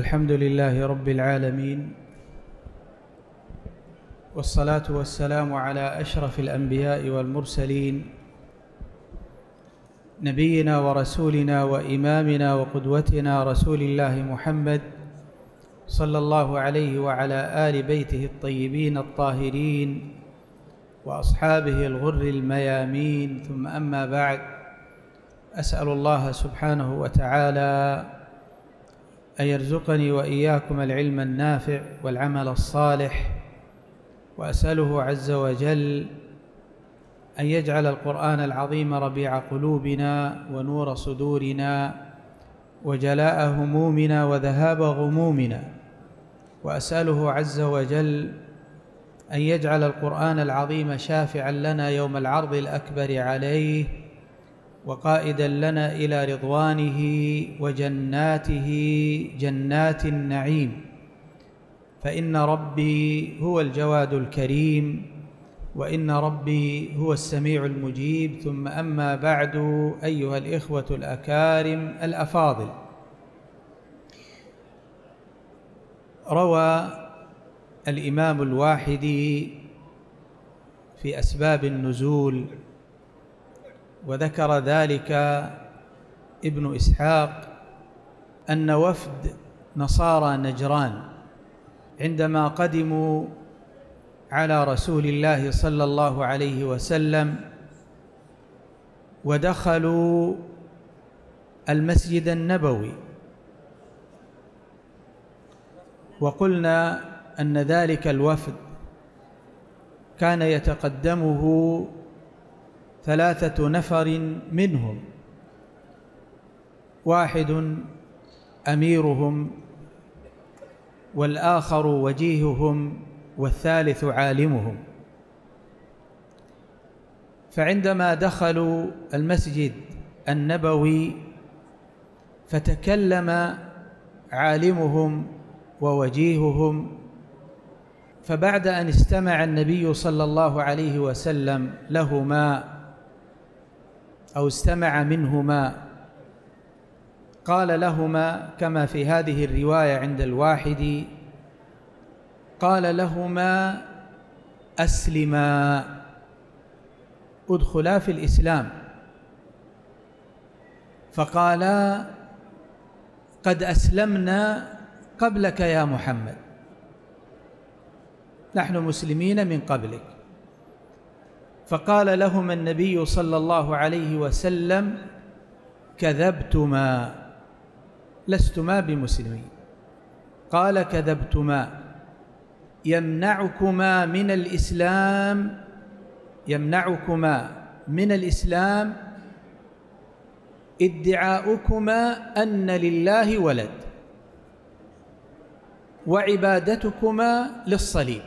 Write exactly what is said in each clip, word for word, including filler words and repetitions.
الحمد لله رب العالمين، والصلاة والسلام على أشرف الأنبياء والمرسلين، نبينا ورسولنا وإمامنا وقدوتنا رسول الله محمد صلى الله عليه وعلى آل بيته الطيبين الطاهرين وأصحابه الغر الميامين، ثم أما بعد. أسأل الله سبحانه وتعالى أن يرزقني وإياكم العلم النافع والعمل الصالح، وأسأله عز وجل أن يجعل القرآن العظيم ربيع قلوبنا ونور صدورنا وجلاء همومنا وذهاب غمومنا، وأسأله عز وجل أن يجعل القرآن العظيم شافعا لنا يوم العرض الأكبر عليه، وقائدا لنا إلى رضوانه وجناته جنات النعيم، فإن ربي هو الجواد الكريم، وإن ربي هو السميع المجيب. ثم أما بعد، أيها الإخوة الأكارم الأفاضل، روى الإمام الواحدي في أسباب النزول، وذكر ذلك ابن إسحاق، أن وفد نصارى نجران عندما قدموا على رسول الله صلى الله عليه وسلم ودخلوا المسجد النبوي، وقلنا أن ذلك الوفد كان يتقدمه ثلاثة نفر منهم، واحد أميرهم، والآخر وجيههم، والثالث عالمهم. فعندما دخلوا المسجد النبوي فتكلم عالمهم ووجيههم، فبعد أن استمع النبي صلى الله عليه وسلم لهما أو استمع منهما، قال لهما كما في هذه الرواية عند الواحد، قال لهما: أسلما، ادخلا في الإسلام. فقالا: قد أسلمنا قبلك يا محمد، نحن مسلمين من قبلك. فقال لهما النبي صلى الله عليه وسلم: كذبتما، لستما بمسلمين. قال: كذبتما، يمنعكما من الإسلام يمنعكما من الإسلام ادعاؤكما أن لله ولد، وعبادتكما للصليب.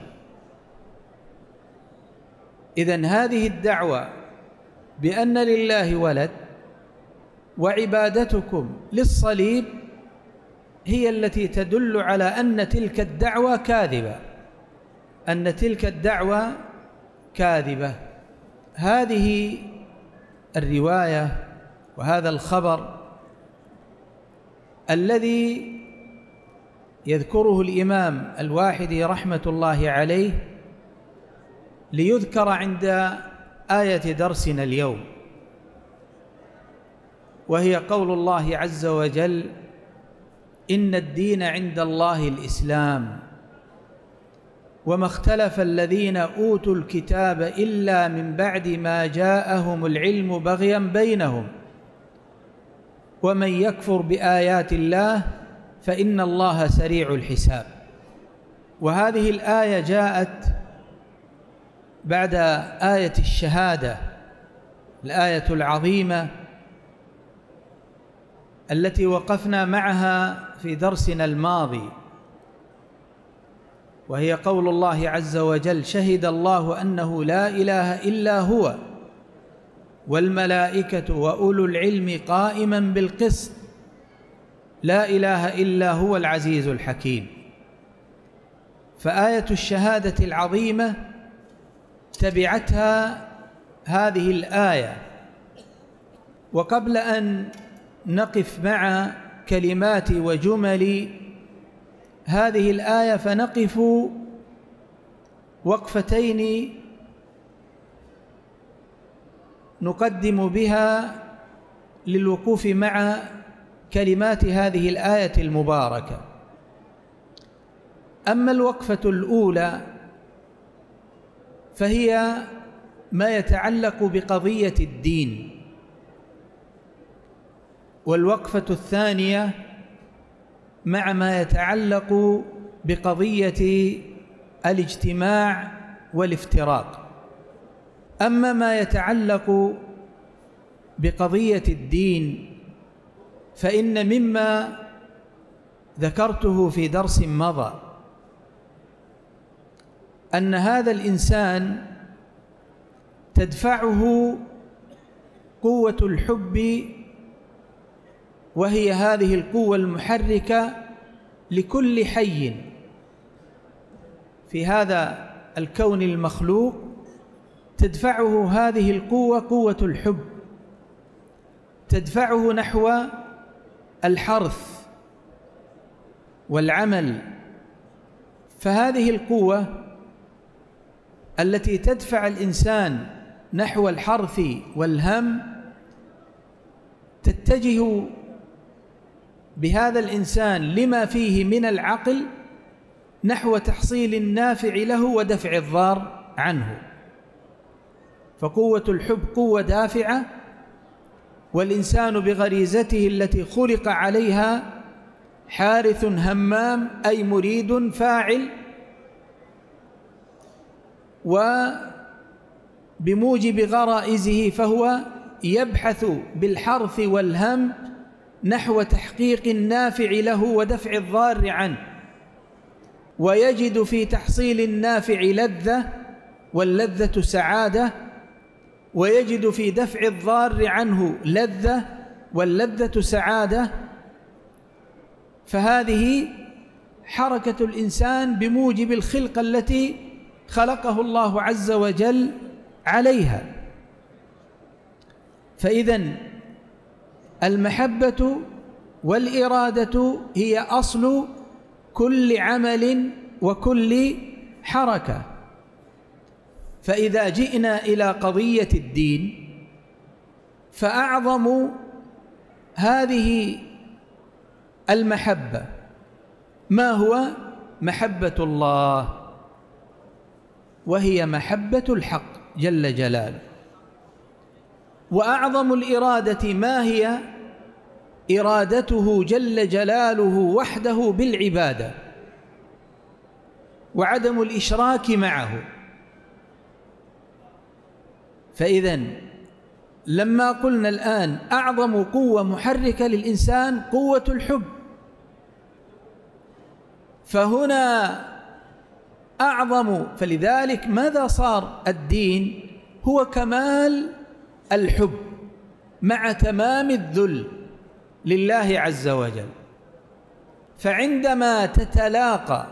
إذن هذه الدعوة بأن لله ولد وعبادتكم للصليب هي التي تدل على أن تلك الدعوة كاذبة، أن تلك الدعوة كاذبة. هذه الرواية وهذا الخبر الذي يذكره الإمام الواحدي رحمة الله عليه ليذكر عند آية درسنا اليوم، وهي قول الله عز وجل: إن الدين عند الله الإسلام، وما اختلف الذين أوتوا الكتاب إلا من بعد ما جاءهم العلم بغيا بينهم، ومن يكفر بآيات الله فإن الله سريع الحساب. وهذه الآية جاءت بعد آية الشهادة، الآية العظيمة التي وقفنا معها في درسنا الماضي، وهي قول الله عز وجل: شهد الله أنه لا إله إلا هو والملائكة وأولو العلم قائما بالقسط لا إله إلا هو العزيز الحكيم. فآية الشهادة العظيمة تبعتها هذه الآية. وقبل أن نقف مع كلمات وجمل هذه الآية فنقف وقفتين نقدم بها للوقوف مع كلمات هذه الآية المباركة. أما الوقفة الأولى فهي ما يتعلق بقضية الدين، والوقفة الثانية مع ما يتعلق بقضية الاجتماع والافتراق. أما ما يتعلق بقضية الدين فإن مما ذكرته في درس مضى أن هذا الإنسان تدفعه قوة الحب، وهي هذه القوة المحركة لكل حي في هذا الكون المخلوق. تدفعه هذه القوة قوة الحب، تدفعه نحو الحرث والعمل. فهذه القوة التي تدفع الإنسان نحو الحرث والهم تتجه بهذا الإنسان لما فيه من العقل نحو تحصيل النافع له ودفع الضار عنه. فقوة الحب قوة دافعة، والإنسان بغريزته التي خلق عليها حارث همام، أي مريد فاعل، وبموجب غرائزه فهو يبحث بالحرث والهم نحو تحقيق النافع له ودفع الضار عنه، ويجد في تحصيل النافع لذة، واللذة سعادة، ويجد في دفع الضار عنه لذة، واللذة سعادة. فهذه حركة الإنسان بموجب الخلقة التي خلقه الله عز وجل عليها. فإذن المحبة والإرادة هي أصل كل عمل وكل حركة. فإذا جئنا إلى قضية الدين فأعظم هذه المحبة ما هو؟ محبة الله، وهي محبة الحق جل جلاله. وأعظم الإرادة ما هي؟ إرادته جل جلاله وحده بالعبادة وعدم الإشراك معه. فإذن لما قلنا الآن أعظم قوة محركة للإنسان قوة الحب، فهنا أعظم. فلذلك ماذا صار الدين؟ هو كمال الحب مع تمام الذل لله عز وجل. فعندما تتلاقى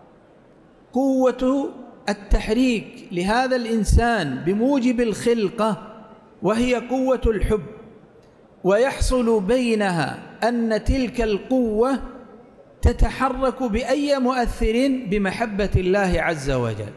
قوة التحريك لهذا الإنسان بموجب الخلقة وهي قوة الحب، ويحصل بينها أن تلك القوة تتحرك بأي مؤثر؟ بمحبة الله عز وجل.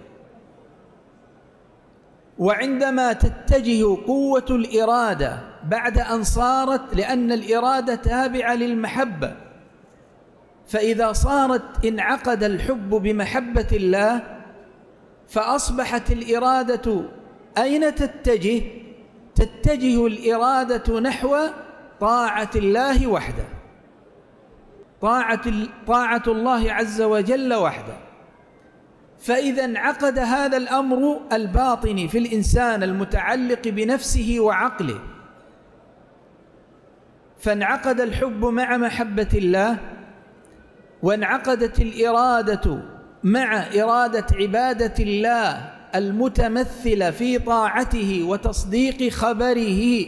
وعندما تتجه قوة الإرادة بعد أن صارت، لأن الإرادة تابعة للمحبة، فإذا صارت انعقد الحب بمحبة الله فأصبحت الإرادة أين تتجه؟ تتجه الإرادة نحو طاعة الله وحده، طاعة, طاعة الله عز وجل وحده. فإذا انعقد هذا الأمر الباطني في الإنسان المتعلق بنفسه وعقله، فانعقد الحب مع محبة الله، وانعقدت الإرادة مع إرادة عبادة الله المتمثلة في طاعته وتصديق خبره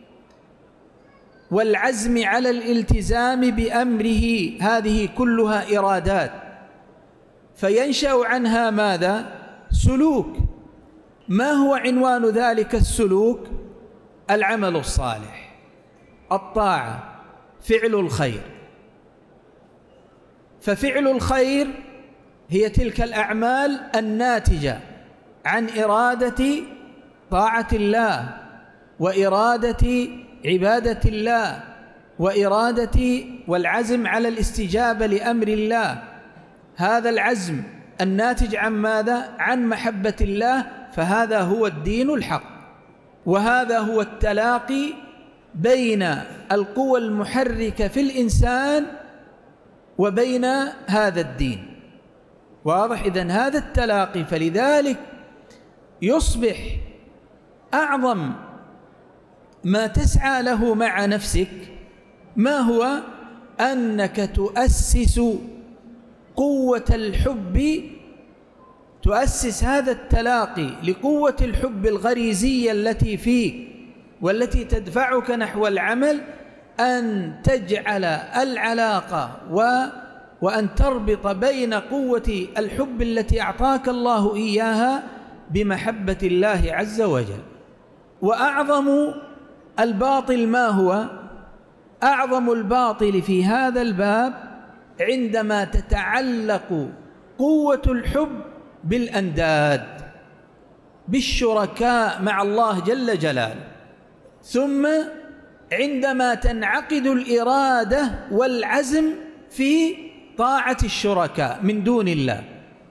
والعزم على الالتزام بأمره. هذه كلها إرادات، فينشأ عنها ماذا؟ سلوك. ما هو عنوان ذلك السلوك؟ العمل الصالح، الطاعة، فعل الخير. ففعل الخير هي تلك الأعمال الناتجة عن إرادة طاعة الله وإرادة عبادة الله وإرادة والعزم على الاستجابة لأمر الله. هذا العزم الناتج عن ماذا؟ عن محبة الله، فهذا هو الدين الحق، وهذا هو التلاقي بين القوى المحركة في الإنسان وبين هذا الدين. واضح؟ إذن هذا التلاقي، فلذلك يصبح أعظم ما تسعى له مع نفسك ما هو؟ أنك تؤسس قوة الحب، تؤسس هذا التلاقي لقوة الحب الغريزية التي فيك والتي تدفعك نحو العمل، أن تجعل العلاقة و وأن تربط بين قوة الحب التي أعطاك الله إياها بمحبة الله عز وجل. وأعظم الباطل ما هو؟ أعظم الباطل في هذا الباب عندما تتعلق قوة الحب بالأنداد، بالشركاء مع الله جل جلاله، ثم عندما تنعقد الإرادة والعزم في طاعة الشركاء من دون الله،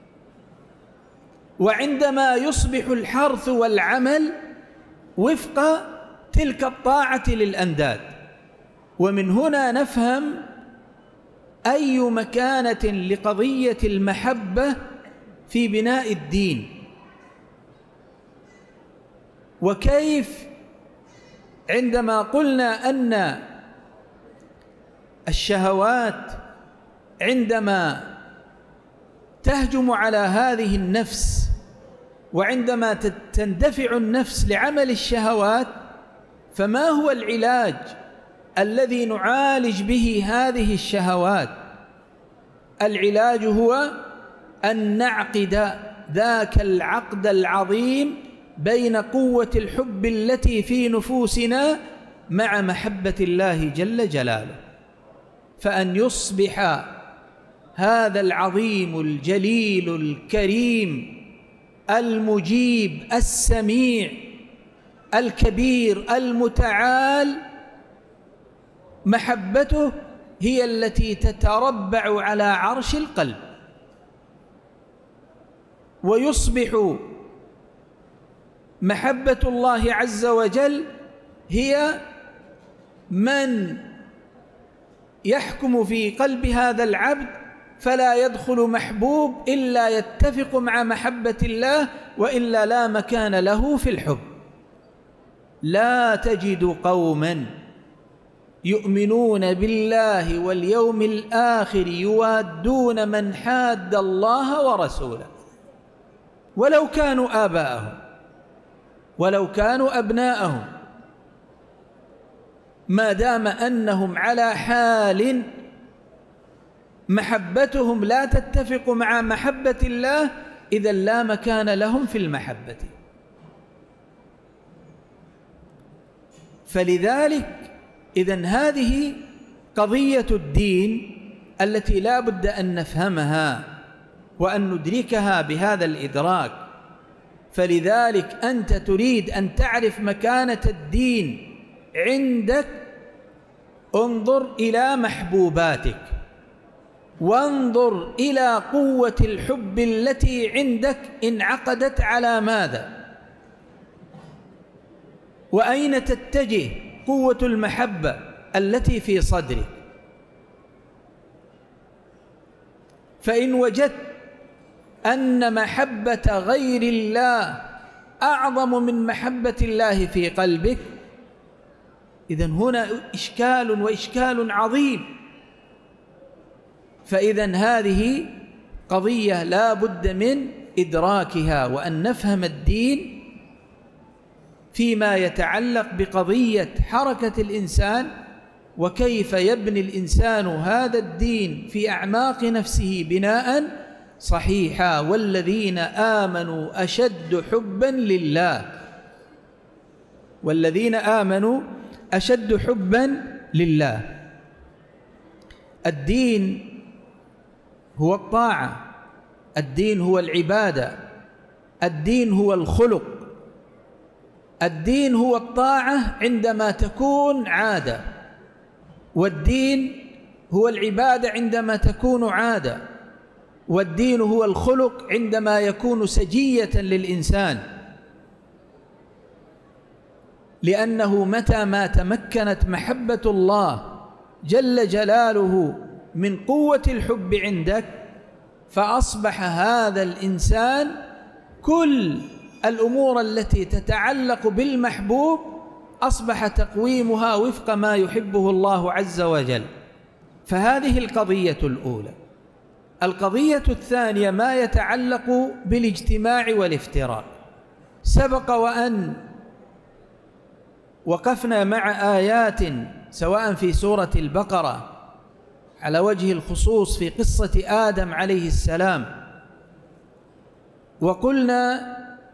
وعندما يصبح الحرث والعمل وفق تلك الطاعة للأنداد. ومن هنا نفهم أي مكانة لقضية المحبة في بناء الدين، وكيف عندما قلنا أن الشهوات عندما تهجم على هذه النفس وعندما تندفع النفس لعمل الشهوات، فما هو العلاج الذي نعالج به هذه الشهوات؟ العلاج هو أن نعقد ذاك العقد العظيم بين قوة الحب التي في نفوسنا مع محبة الله جل جلاله، فأن يصبح هذا العظيم الجليل الكريم المجيب السميع الكبير المتعال محبته هي التي تتربع على عرش القلب، ويصبح محبة الله عز وجل هي من يحكم في قلب هذا العبد، فلا يدخل محبوب إلا يتفق مع محبة الله، وإلا لا مكان له في الحب. لا تجد قوما يؤمنون بالله واليوم الآخر يوادون من حاد الله ورسوله ولو كانوا آباءهم ولو كانوا أبناءهم، ما دام أنهم على حال محبتهم لا تتفق مع محبة الله، إذا لا مكان لهم في المحبة. فلذلك إذن هذه قضية الدين التي لا بد أن نفهمها وأن ندركها بهذا الإدراك. فلذلك أنت تريد أن تعرف مكانة الدين عندك، انظر إلى محبوباتك، وانظر إلى قوة الحب التي عندك انعقدت على ماذا، وأين تتجه قوة المحبة التي في صدرك. فإن وجدت أن محبة غير الله أعظم من محبة الله في قلبك، إذن هنا إشكال وإشكال عظيم. فإذن هذه قضية لا بد من إدراكها، وأن نفهم الدين فيما يتعلق بقضية حركة الإنسان، وكيف يبني الإنسان هذا الدين في أعماق نفسه بناء صحيحا. والذين آمنوا أشد حبا لله، والذين آمنوا أشد حبا لله. الدين هو الطاعة، الدين هو العبادة، الدين هو الخلق، الدين هو الطاعة عندما تكون عادة، والدين هو العبادة عندما تكون عادة، والدين هو الخلق عندما يكون سجية للإنسان. لأنه متى ما تمكنت محبة الله جل جلاله من قوة الحب عندك، فأصبح هذا الإنسان كل الأمور التي تتعلق بالمحبوب أصبح تقويمها وفق ما يحبه الله عز وجل. فهذه القضية الأولى. القضية الثانية ما يتعلق بالاجتماع والافتراق. سبق وأن وقفنا مع آيات سواء في سورة البقرة على وجه الخصوص في قصة آدم عليه السلام، وقلنا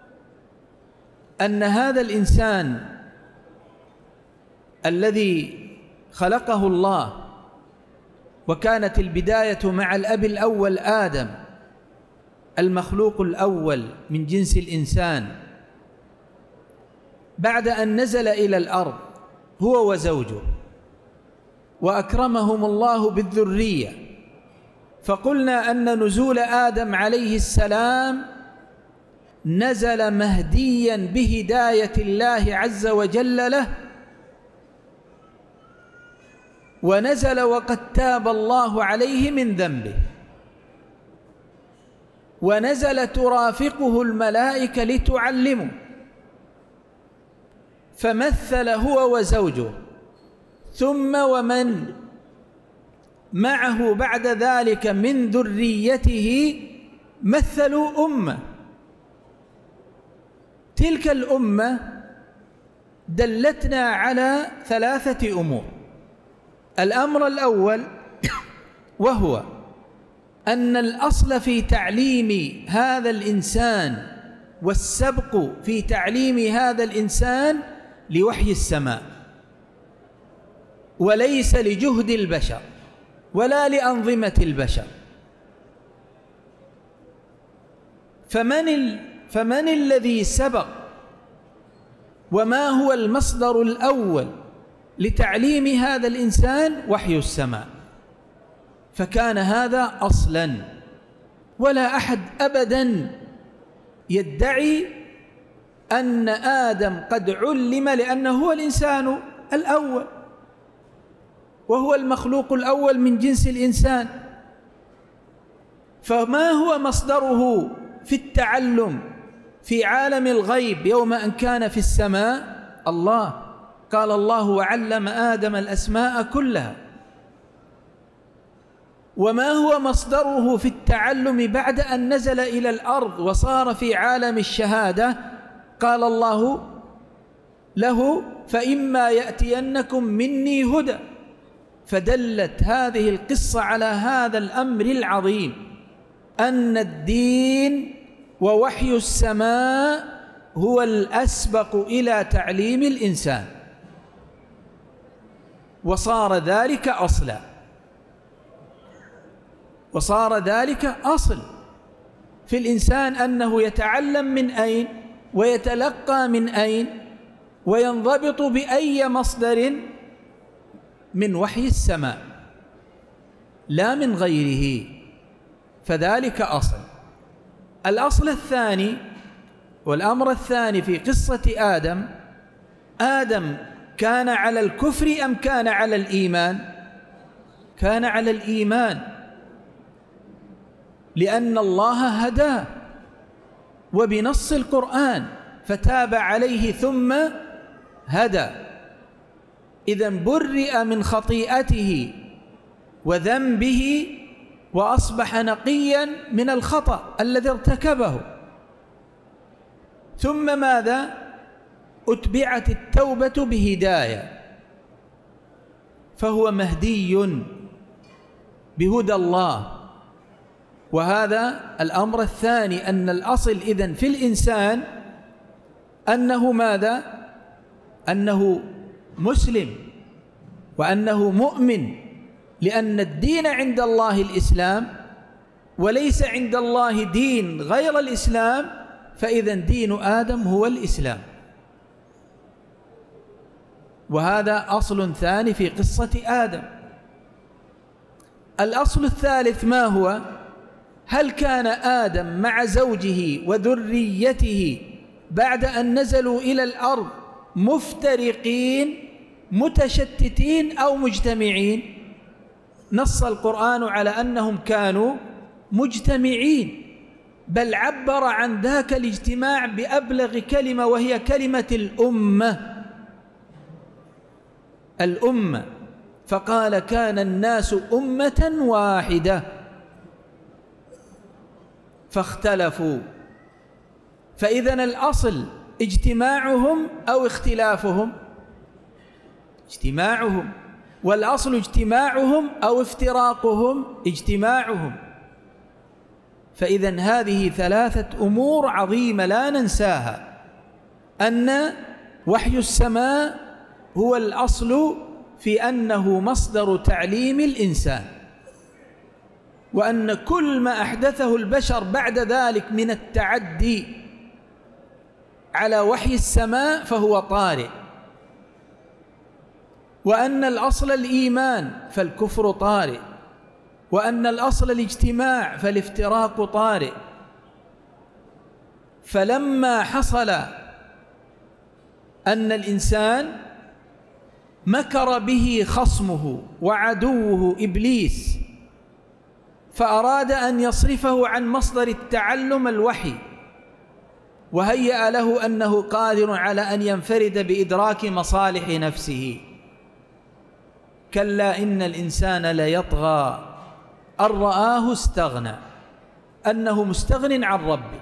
أن هذا الإنسان الذي خلقه الله وكانت البداية مع الأب الأول آدم المخلوق الأول من جنس الإنسان، بعد أن نزل إلى الأرض هو وزوجه وأكرمهم الله بالذرية، فقلنا أن نزول آدم عليه السلام نزل مهديا بهداية الله عز وجل له، ونزل وقد تاب الله عليه من ذنبه، ونزل ترافقه الملائكة لتعلمه، فمثل هو وزوجه ثم ومن معه بعد ذلك من ذريته مثلوا أمة. تلك الأمة دلتنا على ثلاثة أمور. الأمر الأول وهو أن الأصل في تعليم هذا الإنسان والسبق في تعليم هذا الإنسان لوحي السماء، وليس لجهد البشر ولا لأنظمة البشر. فمن, ال... فمن الذي سبق وما هو المصدر الأول لتعليم هذا الإنسان؟ وحي السماء. فكان هذا أصلا، ولا أحد أبدا يدعي أن آدم قد علم، لأنه هو الإنسان الأول وهو المخلوق الأول من جنس الإنسان. فما هو مصدره في التعلم في عالم الغيب يوم أن كان في السماء؟ الله. قال الله: وعلم آدم الأسماء كلها. وما هو مصدره في التعلم بعد أن نزل إلى الأرض وصار في عالم الشهادة؟ قال الله له: فإما يأتينكم مني هدى. فدلت هذه القصة على هذا الأمر العظيم، أن الدين ووحي السماء هو الأسبق إلى تعليم الإنسان، وصار ذلك أصلا، وصار ذلك أصل في الإنسان، أنه يتعلم من أين ويتلقى من أين وينضبط بأي مصدر؟ من وحي السماء لا من غيره. فذلك أصل. الأصل الثاني والأمر الثاني في قصة آدم، آدم كان على الكفر أم كان على الإيمان؟ كان على الإيمان، لأن الله هداه وبنص القرآن فتاب عليه ثم هدى. إذن برئ من خطيئته وذنبه وأصبح نقيا من الخطأ الذي ارتكبه. ثم ماذا؟ أتبعت التوبة بهداية، فهو مهدي بهدى الله. وهذا الأمر الثاني، أن الأصل إذن في الإنسان أنه ماذا؟ أنه مسلم وأنه مؤمن، لأن الدين عند الله الإسلام، وليس عند الله دين غير الإسلام، فإذا دين آدم هو الإسلام. وهذا أصل ثاني في قصة آدم. الأصل الثالث ما هو؟ هل كان آدم مع زوجه وذريته بعد أن نزلوا إلى الأرض مفترقين متشتتين أو مجتمعين؟ نص القرآن على أنهم كانوا مجتمعين، بل عبر عن ذاك الاجتماع بأبلغ كلمة، وهي كلمة الأمة. الأمة، فقال كان الناس أمة واحدة فاختلفوا. فإذن الأصل اجتماعهم أو اختلافهم؟ اجتماعهم. والأصل اجتماعهم أو افتراقهم؟ اجتماعهم. فإذن هذه ثلاثة أمور عظيمة لا ننساها: أن وحي السماء هو الأصل في أنه مصدر تعليم الإنسان، وأن كل ما أحدثه البشر بعد ذلك من التعدي على وحي السماء فهو طارئ، وأن الأصل الإيمان فالكفر طارئ، وأن الأصل الاجتماع فالافتراق طارئ. فلما حصل أن الإنسان مكر به خصمه وعدوه إبليس، فأراد أن يصرفه عن مصدر التعلم الوحي، وهيأ له أنه قادر على أن ينفرد بإدراك مصالح نفسه. كلا إن الإنسان ليطغى أن رآه استغنى، أنه مستغن عن ربه.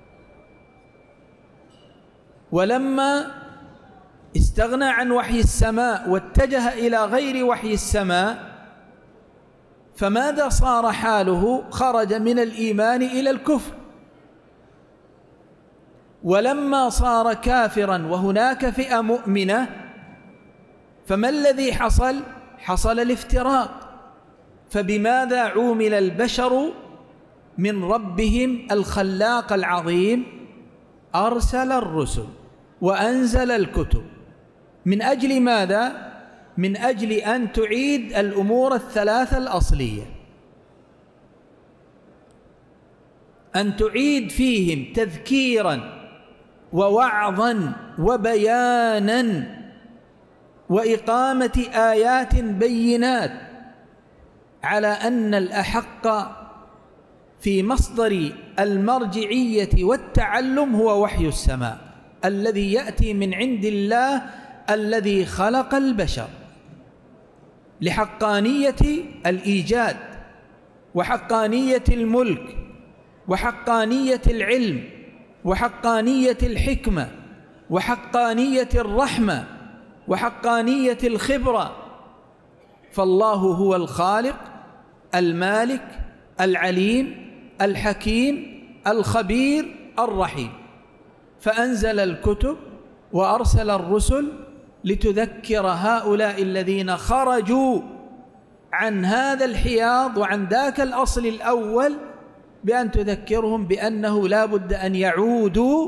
ولما استغنى عن وحي السماء واتجه إلى غير وحي السماء، فماذا صار حاله؟ خرج من الإيمان إلى الكفر. ولما صار كافرا وهناك فئة مؤمنة، فما الذي حصل؟ حصل الافتراق. فبماذا عومل البشر من ربهم الخلاق العظيم؟ أرسل الرسل وأنزل الكتب. من أجل ماذا؟ من أجل أن تعيد الأمور الثلاثة الأصلية، أن تعيد فيهم تذكيرا ووعظا وبيانا وإقامة آيات بينات على أن الأحق في مصدر المرجعية والتعلم هو وحي السماء الذي يأتي من عند الله الذي خلق البشر، لحقانية الإيجاد وحقانية الملك وحقانية العلم وحقانية الحكمة وحقانية الرحمة وحقانية الخبرة. فالله هو الخالق المالك العليم الحكيم الخبير الرحيم. فأنزل الكتب وأرسل الرسل لتذكر هؤلاء الذين خرجوا عن هذا الحياض وعن ذاك الأصل الأول، بأن تذكرهم بأنه لا بد أن يعودوا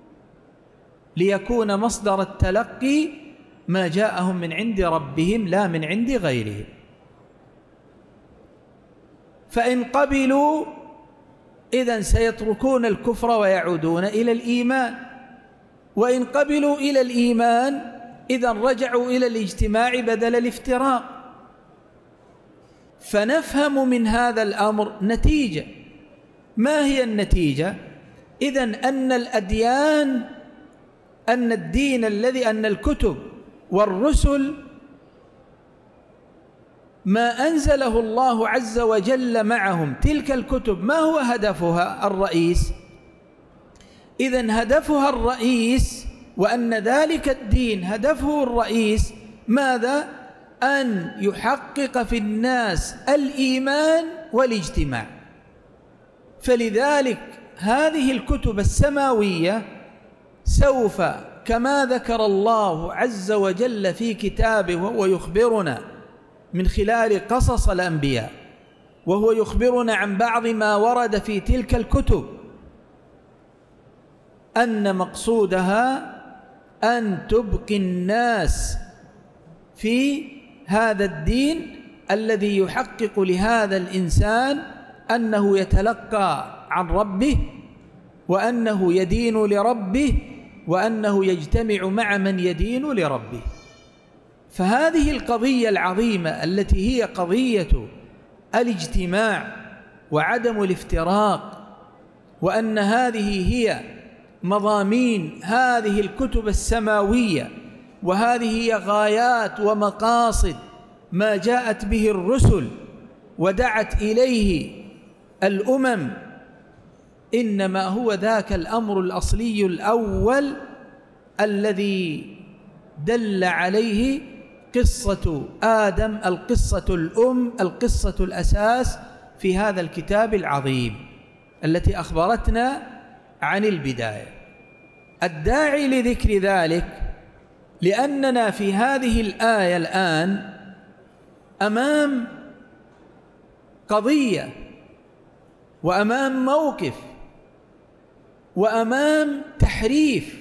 ليكون مصدر التلقي ما جاءهم من عند ربهم لا من عند غيرهم. فإن قبلوا إذن سيتركون الكفر ويعودون إلى الإيمان، وإن قبلوا إلى الإيمان إذن رجعوا إلى الاجتماع بدل الافتراق. فنفهم من هذا الأمر نتيجة. ما هي النتيجة؟ إذن أن الأديان، أن الدين الذي أن الكتب والرسل ما أنزله الله عز وجل معهم تلك الكتب، ما هو هدفها الرئيس؟ إذن هدفها الرئيس، وأن ذلك الدين هدفه الرئيس ماذا؟ أن يحقق في الناس الإيمان والاجتماع. فلذلك هذه الكتب السماوية سوف، كما ذكر الله عز وجل في كتابه وهو يخبرنا من خلال قصص الأنبياء وهو يخبرنا عن بعض ما ورد في تلك الكتب، أن مقصودها أن تبقي الناس في هذا الدين الذي يحقق لهذا الإنسان أنه يتلقى عن ربه، وأنه يدين لربه، وأنه يجتمع مع من يدين لربه. فهذه القضية العظيمة التي هي قضية الاجتماع وعدم الافتراق، وأن هذه هي مضامين هذه الكتب السماوية، وهذه هي غايات ومقاصد ما جاءت به الرسل ودعت إليه الأمم، إنما هو ذاك الأمر الأصلي الأول الذي دل عليه قصة آدم، القصة الأم، القصة الأساس في هذا الكتاب العظيم التي أخبرتنا عن البداية. الداعي لذكر ذلك لأننا في هذه الآية الآن أمام قضية وأمام موقف وأمام تحريف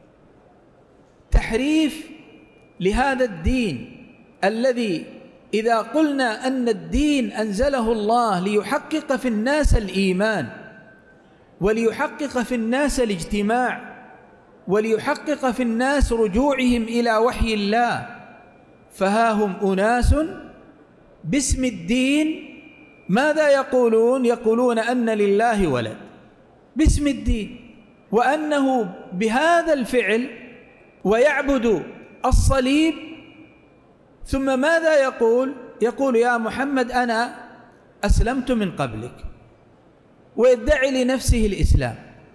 تحريف لهذا الدين الذي إذا قلنا أن الدين أنزله الله ليحقق في الناس الإيمان، وليحقق في الناس الاجتماع، وليحقق في الناس رجوعهم إلى وحي الله، فها هم أناس باسم الدين ماذا يقولون؟ يقولون أن لله ولد باسم الدين، وأنه بهذا الفعل ويعبد الصليب. ثم ماذا يقول؟ يقول يا محمد أنا أسلمت من قبلك، ويدعي لنفسه الإسلام.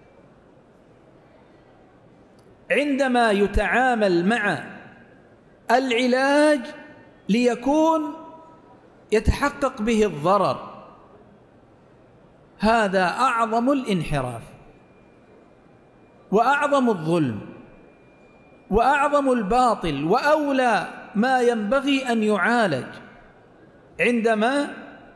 عندما يتعامل مع العلاج ليكون يتحقق به الضرر، هذا أعظم الانحراف وأعظم الظلم وأعظم الباطل، وأولى ما ينبغي أن يعالج. عندما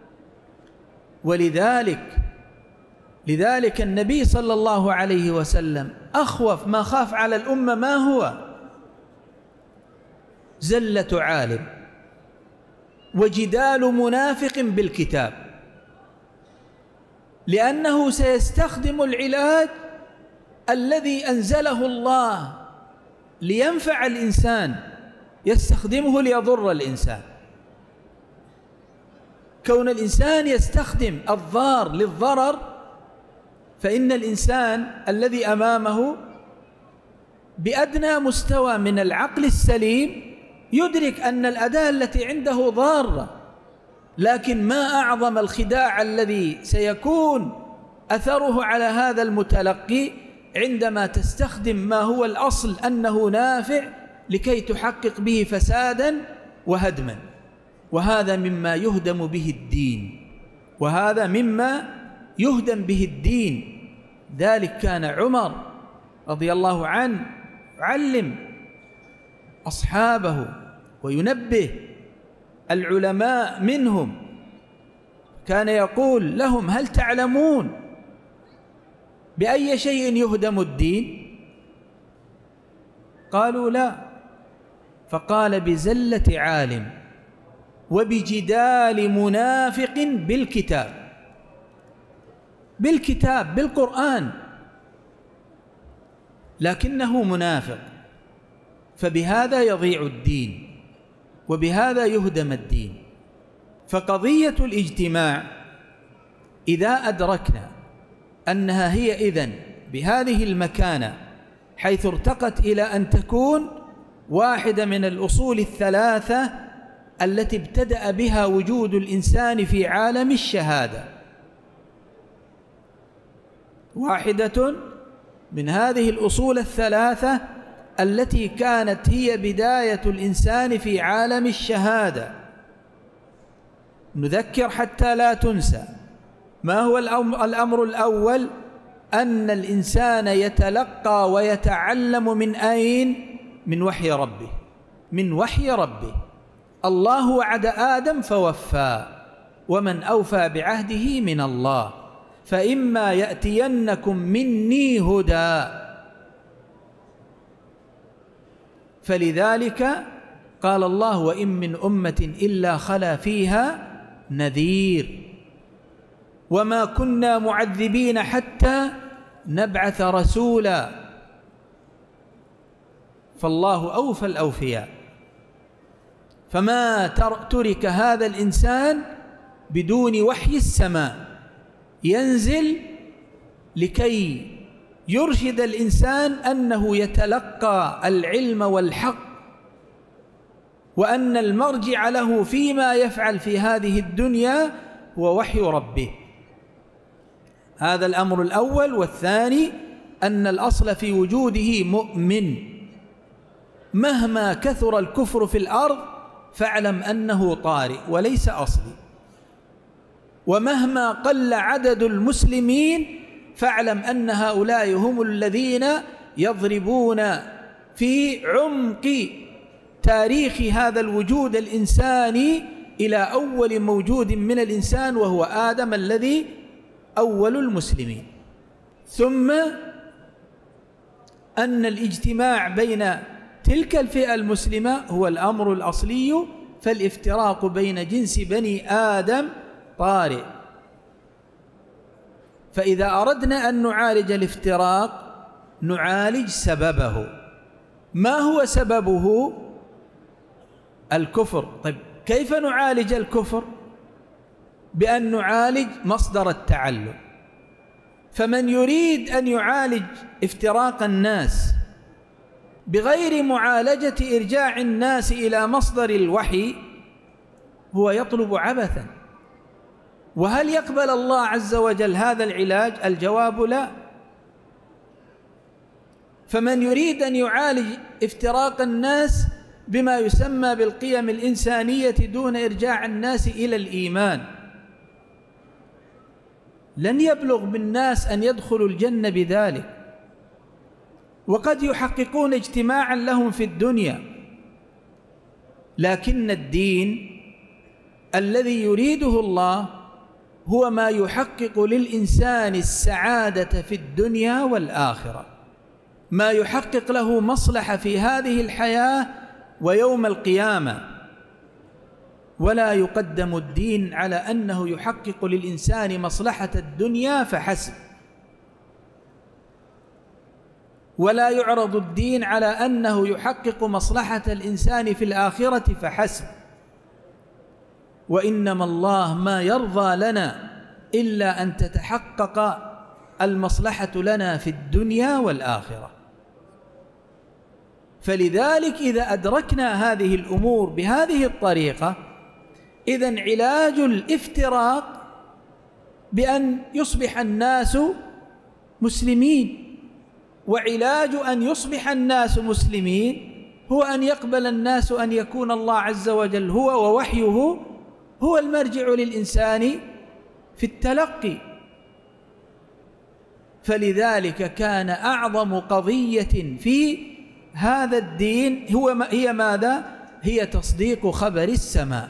ولذلك لذلك النبي صلى الله عليه وسلم أخوف ما خاف على الأمة ما هو؟ زلة عالم وجدال منافق بالكتاب، لأنه سيستخدم العلاج الذي أنزله الله لينفع الإنسان، يستخدمه ليضر الإنسان. كون الإنسان يستخدم الضار للضرر، فإن الإنسان الذي أمامه بأدنى مستوى من العقل السليم يدرك أن الأداة التي عنده ضارة، لكن ما أعظم الخداع الذي سيكون أثره على هذا المتلقي عندما تستخدم ما هو الأصل أنه نافع لكي تحقق به فسادا وهدما. وهذا مما يهدم به الدين، وهذا مما يهدم به الدين. ذلك كان عمر رضي الله عنه يعلم أصحابه وينبه العلماء منهم، كان يقول لهم هل تعلمون بأي شيء يهدم الدين؟ قالوا لا. فقال بزلة عالم وبجدال منافق بالكتاب، بالكتاب بالقرآن، لكنه منافق، فبهذا يضيع الدين وبهذا يهدم الدين. فقضية الاجتماع إذا أدركنا أنها هي إذن بهذه المكانة حيث ارتقت إلى أن تكون واحدة من الأصول الثلاثة التي ابتدأ بها وجود الإنسان في عالم الشهادة، واحدة من هذه الأصول الثلاثة التي كانت هي بداية الإنسان في عالم الشهادة. نذكر حتى لا تنسى. ما هو الأمر الأول؟ أن الإنسان يتلقى ويتعلم من أين؟ من وحي ربه، من وحي ربه. الله وعد آدم فوفى، ومن أوفى بعهده من الله، فإما يأتينكم مني هدى. فلذلك قال الله: وإن من أمة إلا خلا فيها نذير، وما كنا معذبين حتى نبعث رسولا. فالله أوفى الأوفياء. فما ترك هذا الإنسان بدون وحي السماء ينزل لكي يرشد الإنسان أنه يتلقى العلم والحق، وأن المرجع له فيما يفعل في هذه الدنيا هو وحي ربه. هذا الأمر الأول. والثاني أن الأصل في وجوده مؤمن، مهما كثر الكفر في الأرض فاعلم أنه طارئ وليس أصلي، ومهما قل عدد المسلمين فاعلم أن هؤلاء هم الذين يضربون في عمق تاريخ هذا الوجود الإنساني إلى أول موجود من الإنسان، وهو آدم الذي أول المسلمين. ثم أن الاجتماع بين تلك الفئة المسلمة هو الأمر الأصلي، فالافتراق بين جنس بني آدم طارئ. فإذا أردنا أن نعالج الافتراق نعالج سببه. ما هو سببه؟ الكفر. طيب كيف نعالج الكفر؟ بأن نعالج مصدر التعلم. فمن يريد أن يعالج افتراق الناس بغير معالجة إرجاع الناس إلى مصدر الوحي هو يطلب عبثا. وهل يقبل الله عز وجل هذا العلاج؟ الجواب لا. فمن يريد أن يعالج افتراق الناس بما يسمى بالقيم الإنسانية دون إرجاع الناس إلى الإيمان لن يبلغ بالناس أن يدخلوا الجنة بذلك. وقد يحققون اجتماعا لهم في الدنيا، لكن الدين الذي يريده الله هو ما يحقق للإنسان السعادة في الدنيا والآخرة، ما يحقق له مصلحة في هذه الحياة ويوم القيامة. ولا يقدم الدين على أنه يحقق للإنسان مصلحة الدنيا فحسب، ولا يعرض الدين على أنه يحقق مصلحة الإنسان في الآخرة فحسب. وإنما الله ما يرضى لنا إلا أن تتحقق المصلحة لنا في الدنيا والآخرة. فلذلك إذا أدركنا هذه الأمور بهذه الطريقة، إذن علاج الافتراق بأن يصبح الناس مسلمين، وعلاج أن يصبح الناس مسلمين هو أن يقبل الناس أن يكون الله عز وجل هو ووحيه هو المرجع للإنسان في التلقي. فلذلك كان أعظم قضية في هذا الدين هو هي ماذا؟ هي تصديق خبر السماء،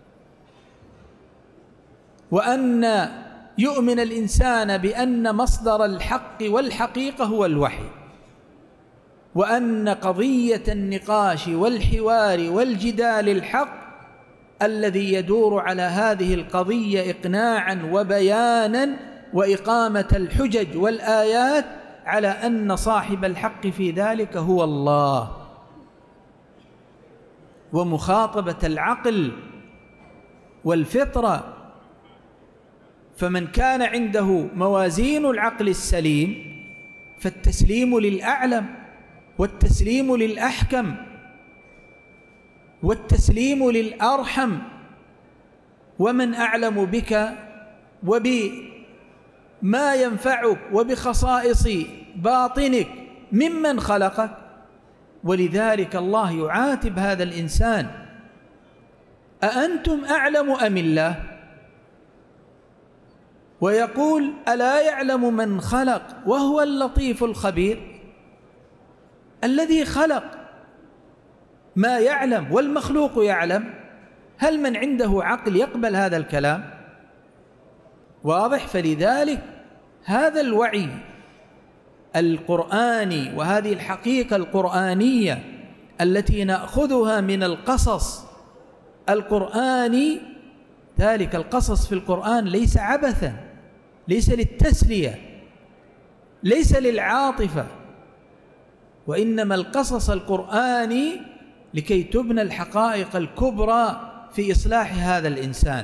وأن يؤمن الإنسان بأن مصدر الحق والحقيقة هو الوحي، وأن قضية النقاش والحوار والجدال الحق الذي يدور على هذه القضية إقناعا وبيانا وإقامة الحجج والآيات على أن صاحب الحق في ذلك هو الله، ومخاطبة العقل والفطرة. فمن كان عنده موازين العقل السليم فالتسليم للأعلم والتسليم للأحكم والتسليم للأرحم. ومن أعلم بك وبما ينفعك وبخصائص باطنك ممن خلقك. ولذلك الله يعاتب هذا الإنسان: أأنتم أعلم أم الله؟ ويقول: ألا يعلم من خلق وهو اللطيف الخبير. الذي خلق ما يعلم والمخلوق يعلم. هل من عنده عقل يقبل هذا الكلام؟ واضح؟ فلذلك هذا الوعي القرآني وهذه الحقيقة القرآنية التي نأخذها من القصص القرآني، ذلك القصص في القرآن ليس عبثا، ليس للتسلية، ليس للعاطفة، وإنما القصص القرآني لكي تبنى الحقائق الكبرى في إصلاح هذا الإنسان.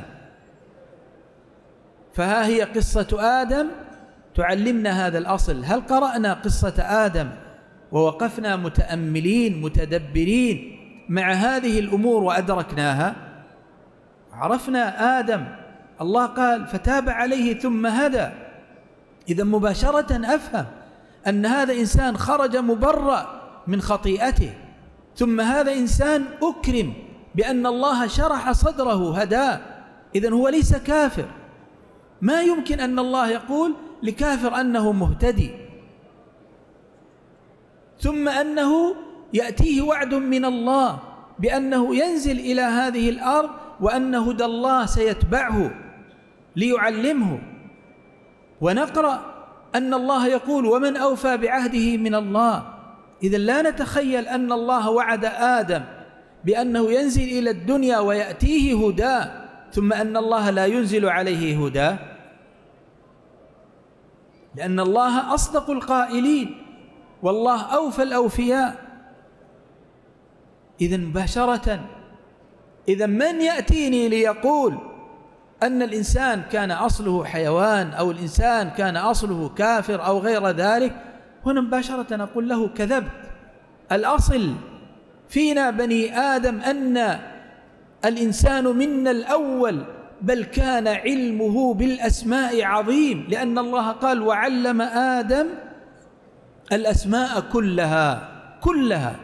فها هي قصة آدم تعلمنا هذا الأصل. هل قرأنا قصة آدم ووقفنا متأملين متدبرين مع هذه الأمور وأدركناها؟ عرفنا آدم، الله قال فتاب عليه ثم هدى. إذا مباشرة أفهم أن هذا إنسان خرج مبرأ من خطيئته، ثم هذا إنسان أكرم بأن الله شرح صدره هداه. إذن هو ليس كافر. ما يمكن أن الله يقول لكافر أنه مهتدي، ثم أنه يأتيه وعد من الله بأنه ينزل إلى هذه الأرض وأن هدى الله سيتبعه ليعلمه. ونقرأ أن الله يقول ومن أوفى بعهده من الله. إذن لا نتخيل أن الله وعد آدم بأنه ينزل إلى الدنيا ويأتيه هداه ثم أن الله لا ينزل عليه هداه، لأن الله أصدق القائلين والله أوفى الأوفياء. إذن مباشرة، إذن من يأتيني ليقول أن الإنسان كان أصله حيوان أو الإنسان كان أصله كافر أو غير ذلك، هنا مباشرة أقول له كذبت. الأصل فينا بني آدم أن الإنسان منا الأول، بل كان علمه بالأسماء عظيم، لأن الله قال وعلم آدم الأسماء كلها كلها.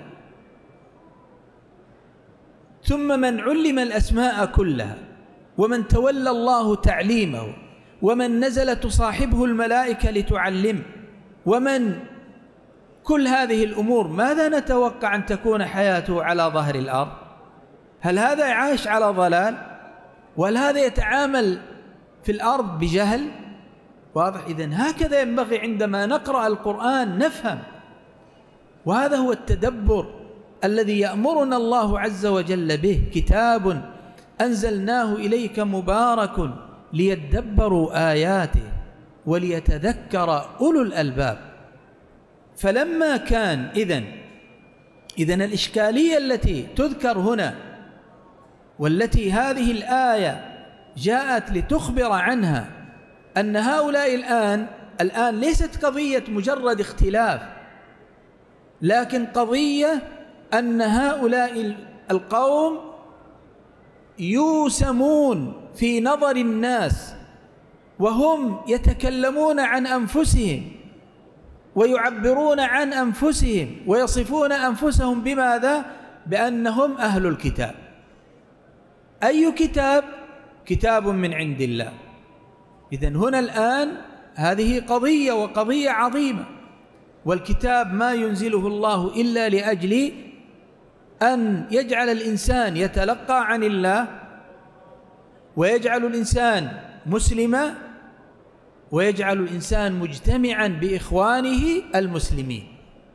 ثم من علم الأسماء كلها ومن تولى الله تعليمه ومن نزل تصاحبه الملائكة لتعلمه ومن كل هذه الأمور، ماذا نتوقع أن تكون حياته على ظهر الأرض؟ هل هذا عايش على ضلال؟ وهل هذا يتعامل في الأرض بجهل؟ واضح؟ إذن هكذا ينبغي عندما نقرأ القرآن نفهم، وهذا هو التدبر الذي يأمرنا الله عز وجل به. كتاب أنزلناه إليك مبارك ليدبروا آياته وليتذكر أولو الألباب. فلما كان إذن إذن الإشكالية التي تذكر هنا والتي هذه الآية جاءت لتخبر عنها أن هؤلاء الآن الآن ليست قضية مجرد اختلاف، لكن قضية أن هؤلاء القوم يوسمون في نظر الناس وهم يتكلمون عن أنفسهم ويعبرون عن أنفسهم ويصفون أنفسهم بماذا؟ بأنهم أهل الكتاب. أي كتاب؟ كتاب من عند الله. إذن هنا الآن هذه قضية وقضية عظيمة، والكتاب ما ينزله الله إلا لأجل أن يجعل الإنسان يتلقى عن الله ويجعل الإنسان مسلما ويجعل الإنسان مجتمعا بإخوانه المسلمين.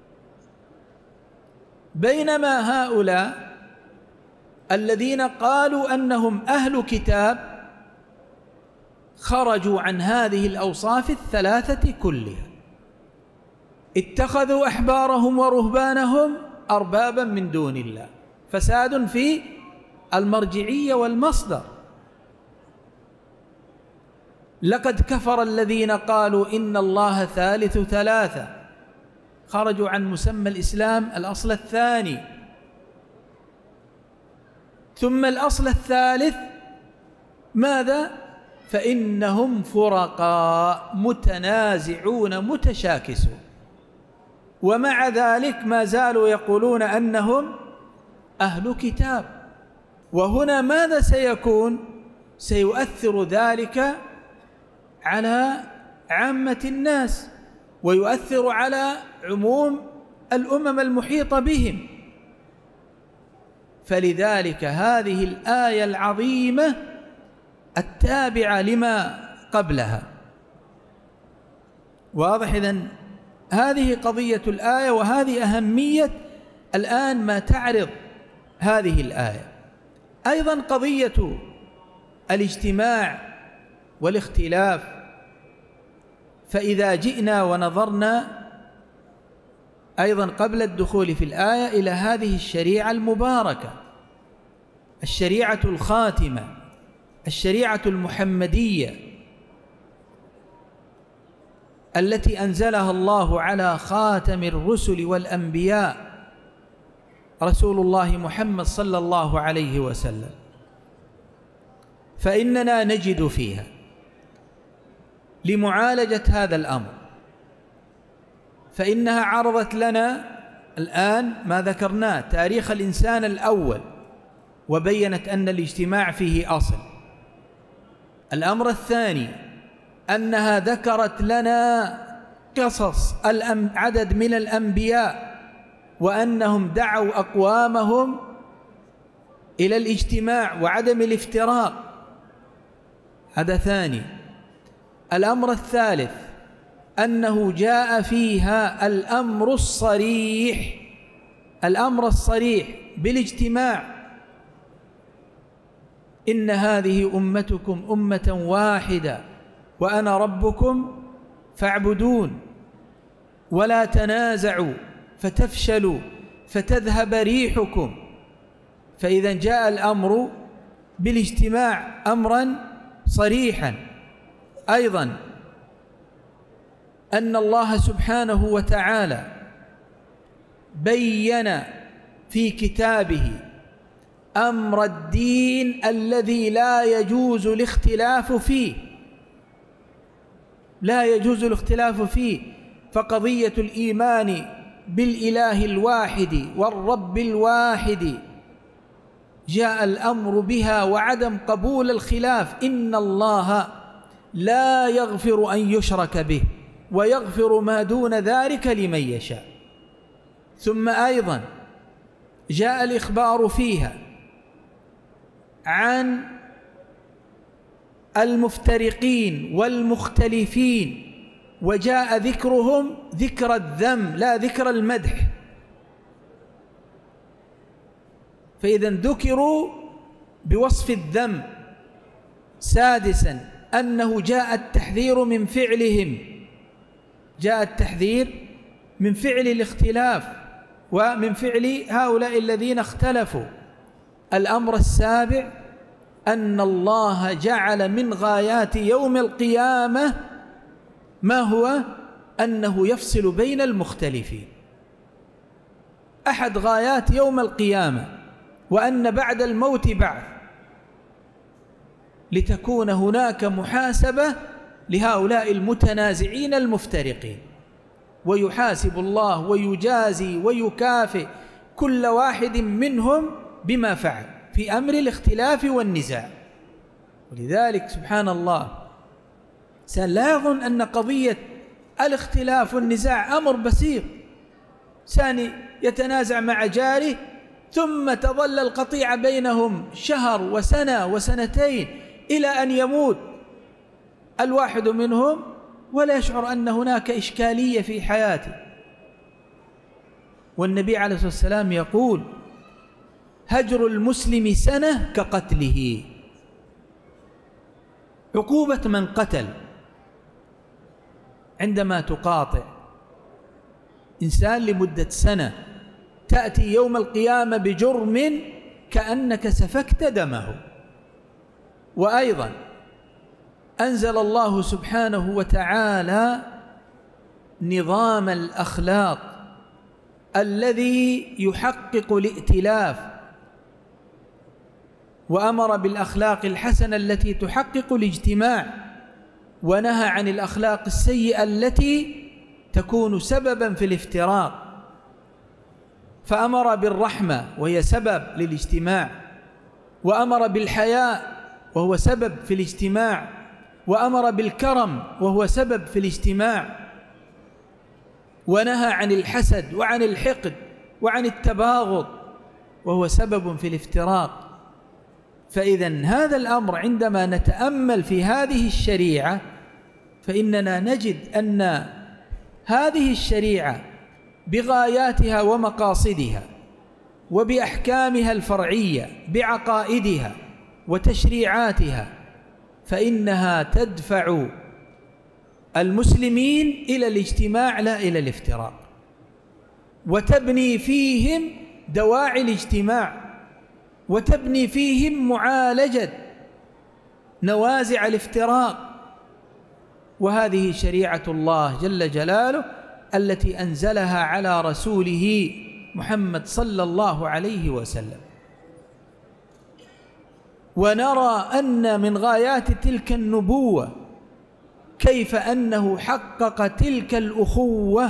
بينما هؤلاء الذين قالوا أنهم أهل كتاب خرجوا عن هذه الأوصاف الثلاثة كلها، اتخذوا أحبارهم ورهبانهم أربابا من دون الله. فساد في المرجعية والمصدر. لقد كفر الذين قالوا إن الله ثالث ثلاثة، خرجوا عن مسمى الإسلام الأصل الثاني. ثم الأصل الثالث ماذا؟ فإنهم فرقاء متنازعون متشاكسون، ومع ذلك ما زالوا يقولون أنهم أهل كتاب. وهنا ماذا سيكون؟ سيؤثر ذلك على عامة الناس ويؤثر على عموم الأمم المحيطة بهم. فلذلك هذه الآية العظيمة التابعة لما قبلها. واضح؟ إذن هذه قضية الآية، وهذه أهمية الآن ما تعرض هذه الآية. أيضا قضية الاجتماع والاختلاف، فإذا جئنا ونظرنا أيضا قبل الدخول في الآية إلى هذه الشريعة المباركة، الشريعة الخاتمة، الشريعة المحمدية التي أنزلها الله على خاتم الرسل والأنبياء رسول الله محمد صلى الله عليه وسلم، فإننا نجد فيها لمعالجة هذا الأمر، فإنها عرضت لنا الآن ما ذكرناه تاريخ الإنسان الأول، وبينت أن الاجتماع فيه أصل. الأمر الثاني أنها ذكرت لنا قصص عدد من الأنبياء وأنهم دعوا أقوامهم إلى الاجتماع وعدم الافتراق، هذا ثاني. الأمر الثالث أنه جاء فيها الأمر الصريح، الأمر الصريح بالاجتماع، إن هذه أمتكم أمة واحدة وأنا ربكم فاعبدون ولا تنازعوا فتفشلوا فتذهب ريحكم. فإذا جاء الأمر بالاجتماع أمرا صريحا. أيضا أن الله سبحانه وتعالى بين في كتابه أمر الدين الذي لا يجوز الاختلاف فيه، لا يجوز الاختلاف فيه. فقضية الإيمان بالإله الواحد والرب الواحد جاء الأمر بها وعدم قبول الخلاف. إن الله لا يغفر أن يشرك به ويغفر ما دون ذلك لمن يشاء. ثم أيضا جاء الإخبار فيها عن المفترقين والمختلفين، وجاء ذكرهم ذكر الذم لا ذكر المدح. فإذا ذكروا بوصف الذم. سادسا أنه جاء التحذير من فعلهم، جاء التحذير من فعل الاختلاف ومن فعل هؤلاء الذين اختلفوا. الأمر السابع أن الله جعل من غايات يوم القيامة ما هو أنه يفصل بين المختلفين. أحد غايات يوم القيامة وأن بعد الموت بعث، لتكون هناك محاسبة لهؤلاء المتنازعين المفترقين، ويحاسب الله ويجازي ويكافئ كل واحد منهم بما فعل في أمر الاختلاف والنزاع. ولذلك سبحان الله إنسان لا يظن أن قضية الاختلاف والنزاع أمر بسيط، إنسان يتنازع مع جاره ثم تظل القطيعة بينهم شهر وسنة وسنتين إلى أن يموت الواحد منهم ولا يشعر أن هناك إشكالية في حياته. والنبي عليه الصلاة والسلام يقول: هجر المسلم سنة كقتله. عقوبة من قتل عندما تقاطع إنسان لمدة سنة، تأتي يوم القيامة بجرم كأنك سفكت دمه. وأيضا أنزل الله سبحانه وتعالى نظام الأخلاق الذي يحقق الائتلاف، وأمر بالأخلاق الحسنة التي تحقق الاجتماع، ونهى عن الأخلاق السيئة التي تكون سببا في الافتراق. فأمر بالرحمة وهي سبب للاجتماع، وأمر بالحياء وهو سبب في الاجتماع، وأمر بالكرم وهو سبب في الاجتماع، ونهى عن الحسد وعن الحقد وعن التباغض وهو سبب في الافتراق. فإذا هذا الأمر عندما نتأمل في هذه الشريعة فإننا نجد أن هذه الشريعة بغاياتها ومقاصدها وبأحكامها الفرعية بعقائدها وتشريعاتها فإنها تدفع المسلمين إلى الاجتماع لا إلى الافتراق، وتبني فيهم دواعي الاجتماع، وتبني فيهم معالجة نوازع الافتراق. وهذه شريعة الله جل جلاله التي أنزلها على رسوله محمد صلى الله عليه وسلم. ونرى أن من غايات تلك النبوة كيف أنه حقق تلك الأخوة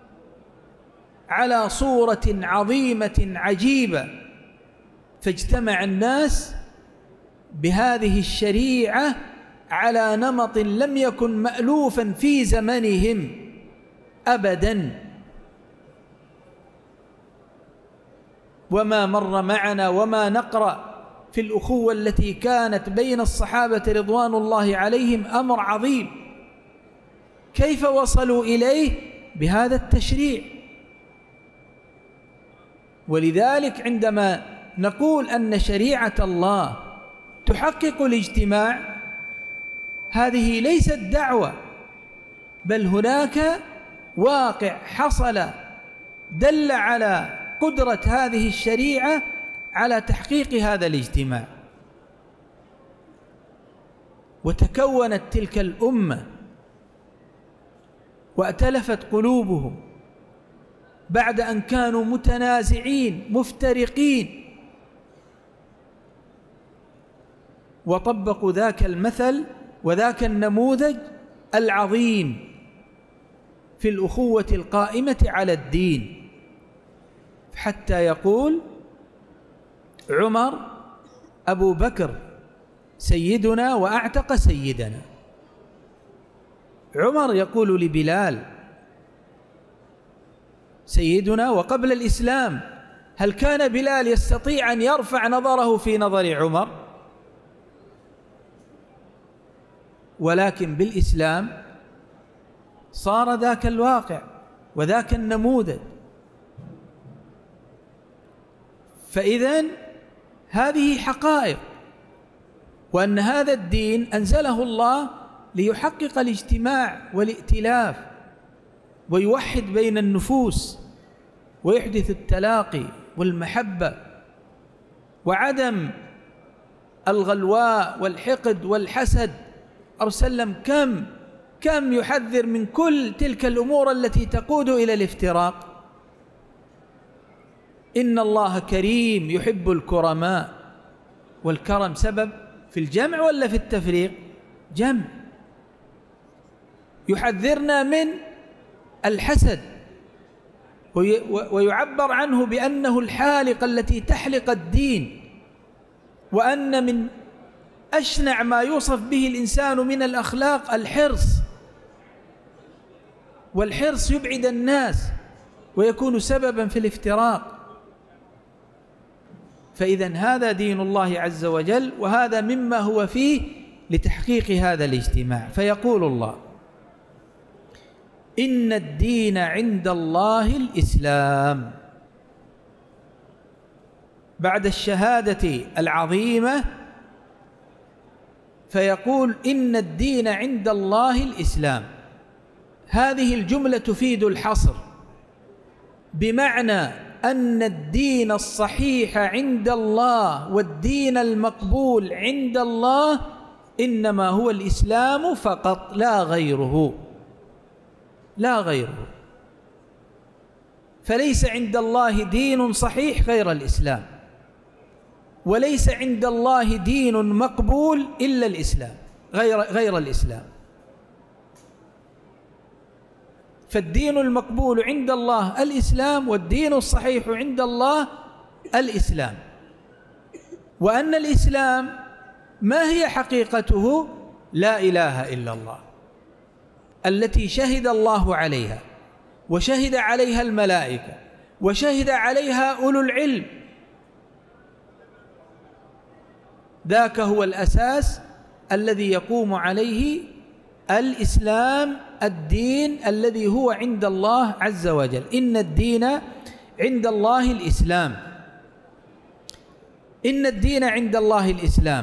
على صورة عظيمة عجيبة، فاجتمع الناس بهذه الشريعة على نمط لم يكن مألوفا في زمنهم أبدا. وما مر معنا وما نقرأ في الأخوة التي كانت بين الصحابة رضوان الله عليهم أمر عظيم، كيف وصلوا إليه بهذا التشريع. ولذلك عندما نقول أن شريعة الله تحقق الاجتماع هذه ليست دعوة، بل هناك واقع حصل دل على قدرة هذه الشريعة على تحقيق هذا الاجتماع. وتكونت تلك الأمة وأتلفت قلوبهم بعد أن كانوا متنازعين مفترقين، وطبقوا ذاك المثل وذاك النموذج العظيم في الأخوة القائمة على الدين، حتى يقول عمر أبو بكر سيدنا وأعتق سيدنا. عمر يقول لبلال سيدنا، وقبل الإسلام هل كان بلال يستطيع أن يرفع نظره في نظر عمر؟ ولكن بالإسلام صار ذاك الواقع وذاك النموذج. فإذن هذه حقائق، وأن هذا الدين أنزله الله ليحقق الاجتماع والائتلاف ويوحد بين النفوس ويحدث التلاقي والمحبة وعدم الغلواء والحقد والحسد. أرسلم كم كم يحذر من كل تلك الأمور التي تقود إلى الافتراق. إن الله كريم يحب الكرماء، والكرم سبب في الجمع ولا في التفريق؟ جمع. يحذرنا من الحسد ويعبر عنه بأنه الحالقة التي تحلق الدين، وأن من أشنع ما يوصف به الإنسان من الأخلاق الحرص، والحرص يبعد الناس ويكون سببا في الافتراق. فإذا هذا دين الله عز وجل، وهذا مما هو فيه لتحقيق هذا الاجتماع. فيقول الله إن الدين عند الله الإسلام. بعد الشهادة العظيمة فيقول إن الدين عند الله الإسلام. هذه الجملة تفيد الحصر، بمعنى أن الدين الصحيح عند الله والدين المقبول عند الله إنما هو الإسلام فقط، لا غيره، لا غيره. فليس عند الله دين صحيح غير الإسلام، وليس عند الله دين مقبول إلا الإسلام، غير غير الإسلام. فالدين المقبول عند الله الإسلام، والدين الصحيح عند الله الإسلام. وأن الإسلام ما هي حقيقته؟ لا إله إلا الله، التي شهد الله عليها وشهد عليها الملائكة وشهد عليها أولو العلم، ذاك هو الأساس الذي يقوم عليه الإسلام، الدين الذي هو عند الله عز وجل. إن الدين عند الله الإسلام، إن الدين عند الله الإسلام.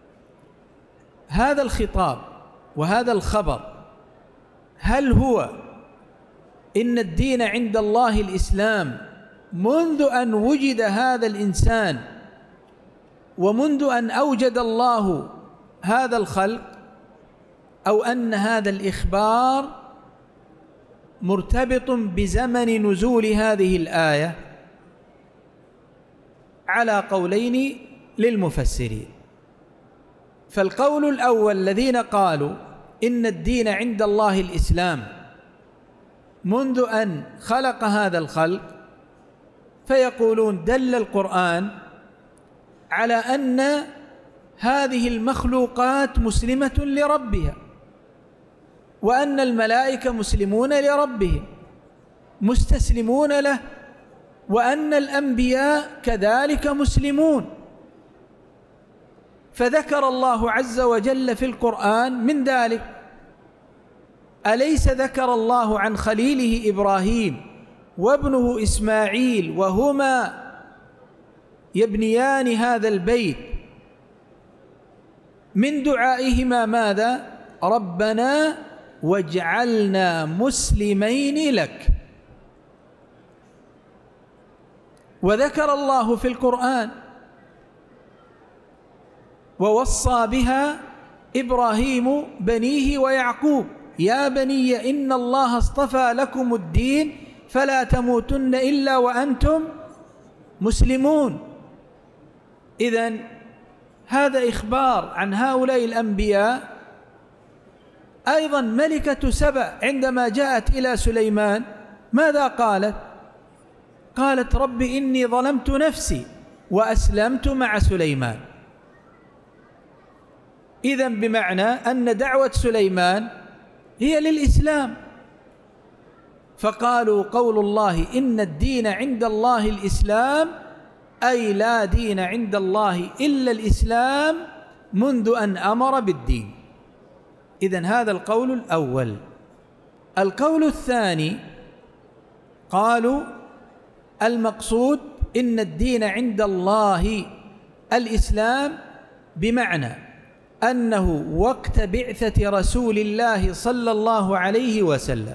هذا الخطاب وهذا الخبر هل هو إن الدين عند الله الإسلام منذ أن وجد هذا الإنسان ومنذ أن أوجد الله هذا الخلق، أو أن هذا الإخبار مرتبط بزمن نزول هذه الآية؟ على قولين للمفسرين. فالقول الأول الذين قالوا إن الدين عند الله الإسلام منذ أن خلق هذا الخلق، فيقولون دل القرآن على أن هذه المخلوقات مسلمة لربها، وأن الملائكة مسلمون لربهم مستسلمون له، وأن الأنبياء كذلك مسلمون. فذكر الله عز وجل في القرآن من ذلك. أليس ذكر الله عن خليله إبراهيم وابنه إسماعيل وهما يبنيان هذا البيت من دعائهما ماذا؟ ربنا واجعلنا مسلمين لك. وذكر الله في القرآن ووصى بها إبراهيم بنيه ويعقوب يا بني إن الله اصطفى لكم الدين فلا تموتن إلا وأنتم مسلمون. إذن هذا إخبار عن هؤلاء الأنبياء. أيضا ملكة سبأ عندما جاءت إلى سليمان ماذا قالت؟ قالت رب إني ظلمت نفسي وأسلمت مع سليمان. إذن بمعنى أن دعوة سليمان هي للإسلام. فقالوا قول الله إن الدين عند الله الإسلام، أي لا دين عند الله إلا الإسلام منذ أن أمر بالدين. إذن هذا القول الأول. القول الثاني قالوا المقصود إن الدين عند الله الإسلام بمعنى أنه وقت بعثة رسول الله صلى الله عليه وسلم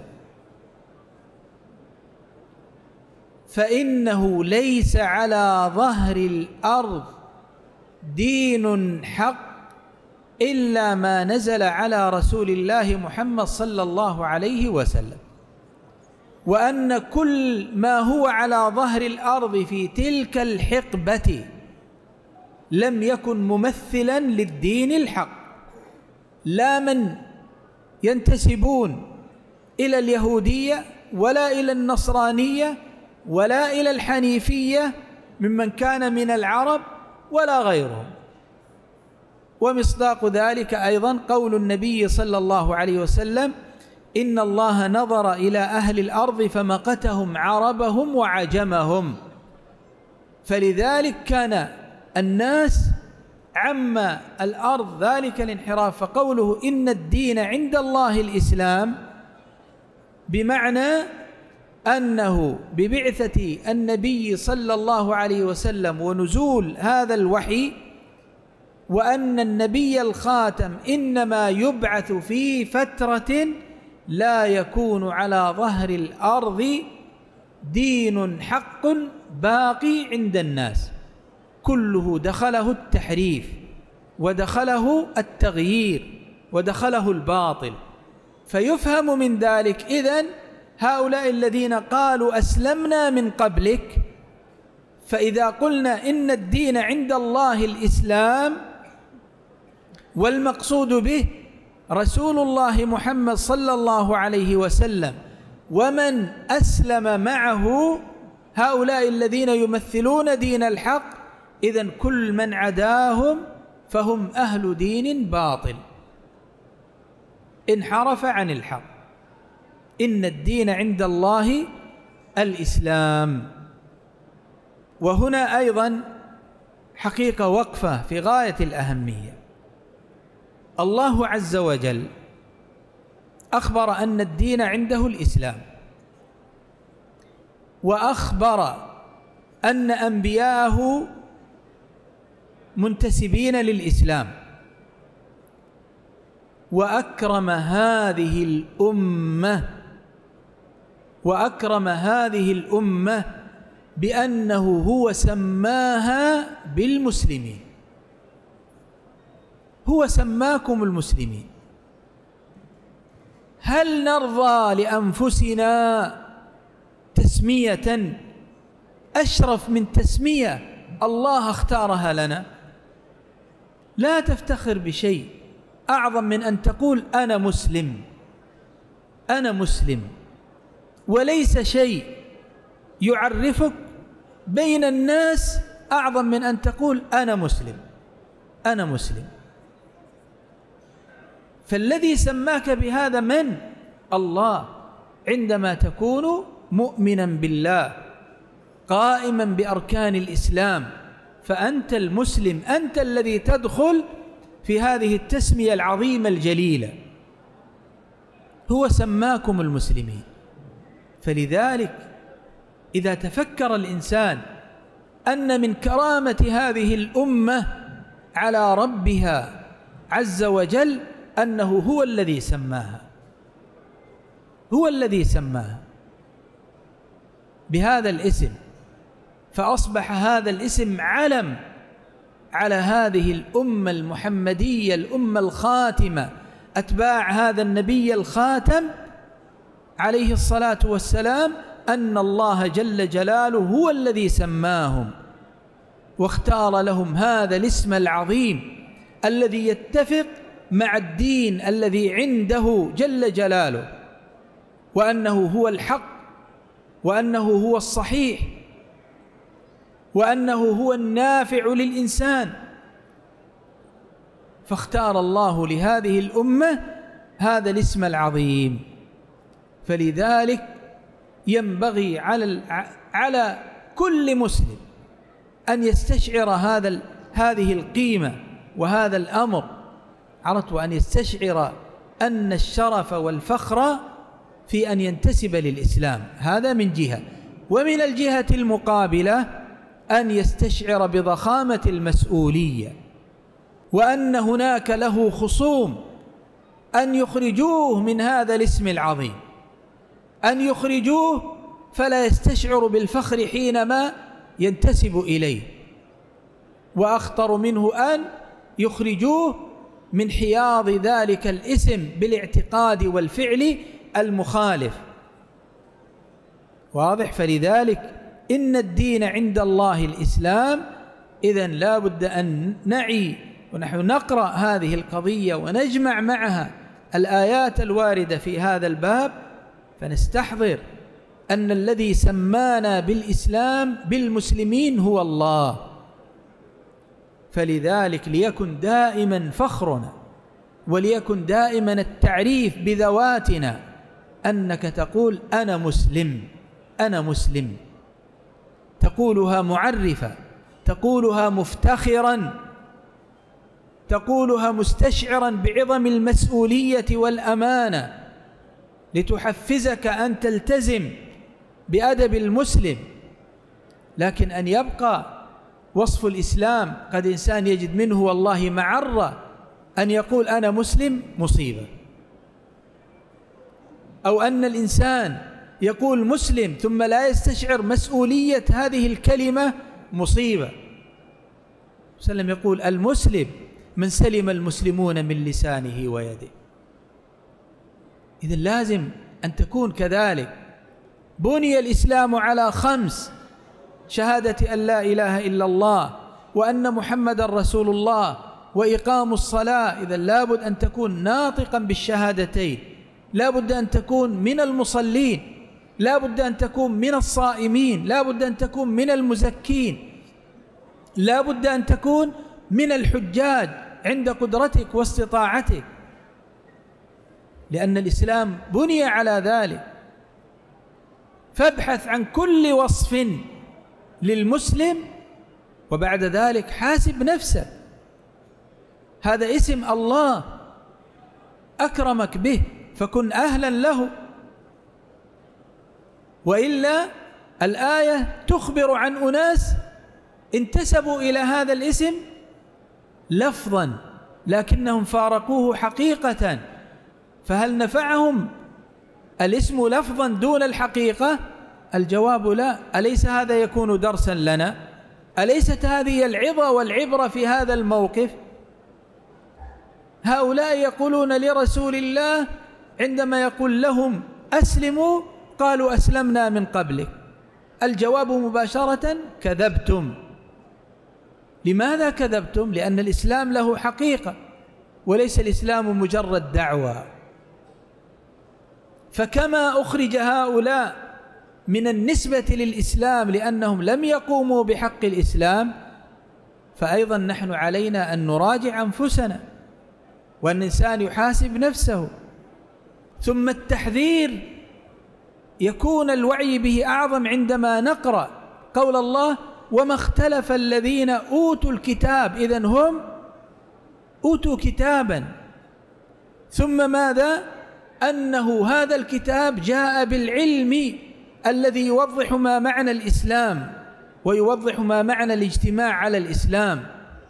فإنه ليس على ظهر الأرض دين حق إلا ما نزل على رسول الله محمد صلى الله عليه وسلم، وأن كل ما هو على ظهر الأرض في تلك الحقبة لم يكن ممثلا للدين الحق، لا من ينتسبون إلى اليهودية ولا إلى النصرانية ولا إلى الحنيفية ممن كان من العرب ولا غيرهم. ومصداق ذلك أيضا قول النبي صلى الله عليه وسلم إن الله نظر إلى أهل الأرض فمقتهم عربهم وعجمهم. فلذلك كان الناس عم الأرض ذلك الانحراف. فقوله إن الدين عند الله الإسلام بمعنى أنه ببعثة النبي صلى الله عليه وسلم ونزول هذا الوحي، وأن النبي الخاتم إنما يبعث في فترة لا يكون على ظهر الأرض دين حق باقي عند الناس، كله دخله التحريف ودخله التغيير ودخله الباطل. فيفهم من ذلك إذن هؤلاء الذين قالوا أسلمنا من قبلك، فإذا قلنا إن الدين عند الله الإسلام والمقصود به رسول الله محمد صلى الله عليه وسلم ومن أسلم معه هؤلاء الذين يمثلون دين الحق، إذن كل من عداهم فهم أهل دين باطل انحرف عن الحق. إن الدين عند الله الإسلام. وهنا أيضا حقيقة وقفة في غاية الأهمية. الله عز وجل أخبر أن الدين عنده الإسلام، وأخبر أن أنبياءه منتسبين للإسلام، وأكرم هذه الأمة وأكرم هذه الأمة بأنه هو سماها بالمسلمين. هو سماكم المسلمين. هل نرضى لأنفسنا تسمية أشرف من تسمية الله اختارها لنا؟ لا تفتخر بشيء أعظم من أن تقول أنا مسلم، أنا مسلم، وليس شيء يعرفك بين الناس أعظم من أن تقول أنا مسلم، أنا مسلم. فالذي سماك بهذا من؟ الله. عندما تكون مؤمنا بالله قائما بأركان الإسلام فأنت المسلم، أنت الذي تدخل في هذه التسمية العظيمة الجليلة. هو سماكم المسلمين. فلذلك إذا تفكر الإنسان أن من كرامة هذه الأمة على ربها عز وجل أنه هو الذي سماها، هو الذي سماها بهذا الاسم، فأصبح هذا الاسم علم على هذه الأمة المحمدية، الأمة الخاتمة، أتباع هذا النبي الخاتم عليه الصلاة والسلام، أن الله جل جلاله هو الذي سماهم واختار لهم هذا الاسم العظيم الذي يتفق مع الدين الذي عنده جل جلاله، وأنه هو الحق، وأنه هو الصحيح، وأنه هو النافع للإنسان. فاختار الله لهذه الأمة هذا الاسم العظيم. فلذلك ينبغي على على كل مسلم أن يستشعر هذا هذه القيمة وهذا الأمر، عرفت، وأن يستشعر أن الشرف والفخر في أن ينتسب للإسلام. هذا من جهة. ومن الجهة المقابلة أن يستشعر بضخامة المسؤولية، وأن هناك له خصوم أن يخرجوه من هذا الاسم العظيم، أن يخرجوه فلا يستشعر بالفخر حينما ينتسب إليه، وأخطر منه أن يخرجوه من حياض ذلك الاسم بالاعتقاد والفعل المخالف. واضح؟ فلذلك إن الدين عند الله الإسلام. إذن لا بد أن نعي ونحن نقرأ هذه القضية ونجمع معها الآيات الواردة في هذا الباب، فنستحضر أن الذي سمانا بالإسلام بالمسلمين هو الله. فلذلك ليكن دائما فخرنا، وليكن دائما التعريف بذواتنا، أنك تقول أنا مسلم، أنا مسلم، تقولها معرفة، تقولها مفتخرا، تقولها مستشعرا بعظم المسؤولية والأمانة، لتحفزك أن تلتزم بأدب المسلم. لكن أن يبقى وصف الإسلام قد إنسان يجد منه والله معرة أن يقول أنا مسلم، مصيبة. أو أن الإنسان يقول مسلم ثم لا يستشعر مسؤولية هذه الكلمة، مصيبة. وسلم يقول المسلم من سلم المسلمون من لسانه ويده. إذن لازم أن تكون كذلك. بني الإسلام على خمس: شهادة أن لا إله إلا الله، وأن محمد رسول الله، وإقام الصلاة. إذن لابد أن تكون ناطقا بالشهادتين، لابد أن تكون من المصلين، لابد أن تكون من الصائمين، لابد أن تكون من المزكين، لابد أن تكون من الحجاج عند قدرتك واستطاعتك، لأن الإسلام بني على ذلك. فابحث عن كل وصف للمسلم وبعد ذلك حاسب نفسك، هذا اسم الله أكرمك به فكن أهلا له، وإلا الآية تخبر عن أناس انتسبوا إلى هذا الاسم لفظا لكنهم فارقوه حقيقة، فهل نفعهم الاسم لفظا دون الحقيقة؟ الجواب لا. أليس هذا يكون درسا لنا؟ أليست هذه العظة والعبرة في هذا الموقف؟ هؤلاء يقولون لرسول الله عندما يقول لهم أسلموا قالوا أسلمنا من قبلك، الجواب مباشرة كذبتم. لماذا كذبتم؟ لأن الإسلام له حقيقة وليس الإسلام مجرد دعوة. فكما أخرج هؤلاء من النسبة للإسلام لأنهم لم يقوموا بحق الإسلام، فأيضا نحن علينا أن نراجع أنفسنا وأن الإنسان يحاسب نفسه. ثم التحذير يكون الوعي به أعظم عندما نقرأ قول الله وما اختلف الذين أوتوا الكتاب، إذن هم أوتوا كتابا، ثم ماذا؟ أنه هذا الكتاب جاء بالعلم الذي يوضح ما معنى الإسلام ويوضح ما معنى الاجتماع على الإسلام،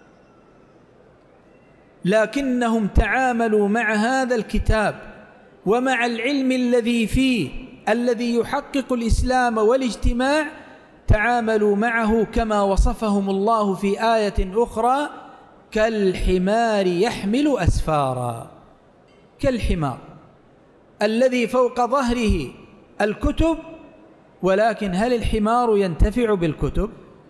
لكنهم تعاملوا مع هذا الكتاب ومع العلم الذي فيه الذي يحقق الإسلام والاجتماع، تعاملوا معه كما وصفهم الله في آية أخرى كالحمار يحمل أسفارا. كالحمار الذي فوق ظهره الكتب، ولكن هل الحمار ينتفع بالكتب؟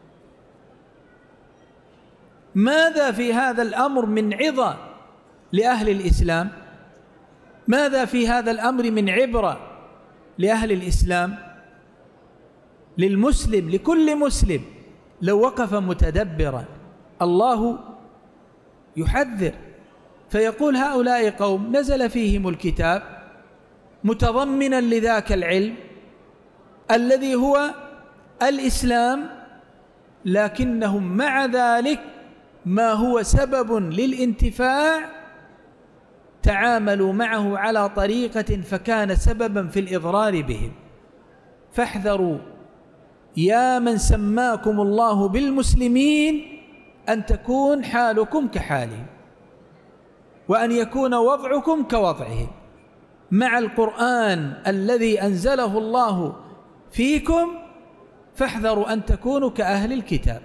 ماذا في هذا الأمر من عظة لأهل الإسلام؟ ماذا في هذا الأمر من عبرة لأهل الإسلام؟ للمسلم، لكل مسلم لو وقف متدبرا. الله يحذر فيقول هؤلاء قوم نزل فيهم الكتاب متضمنا لذاك العلم الذي هو الإسلام، لكنهم مع ذلك ما هو سبب للانتفاع تعاملوا معه على طريقة فكان سببا في الإضرار بهم. فاحذروا يا من سماكم الله بالمسلمين أن تكون حالكم كحالهم، وأن يكون وضعكم كوضعهم مع القرآن الذي أنزله الله فيكم، فاحذروا أن تكونوا كأهل الكتاب.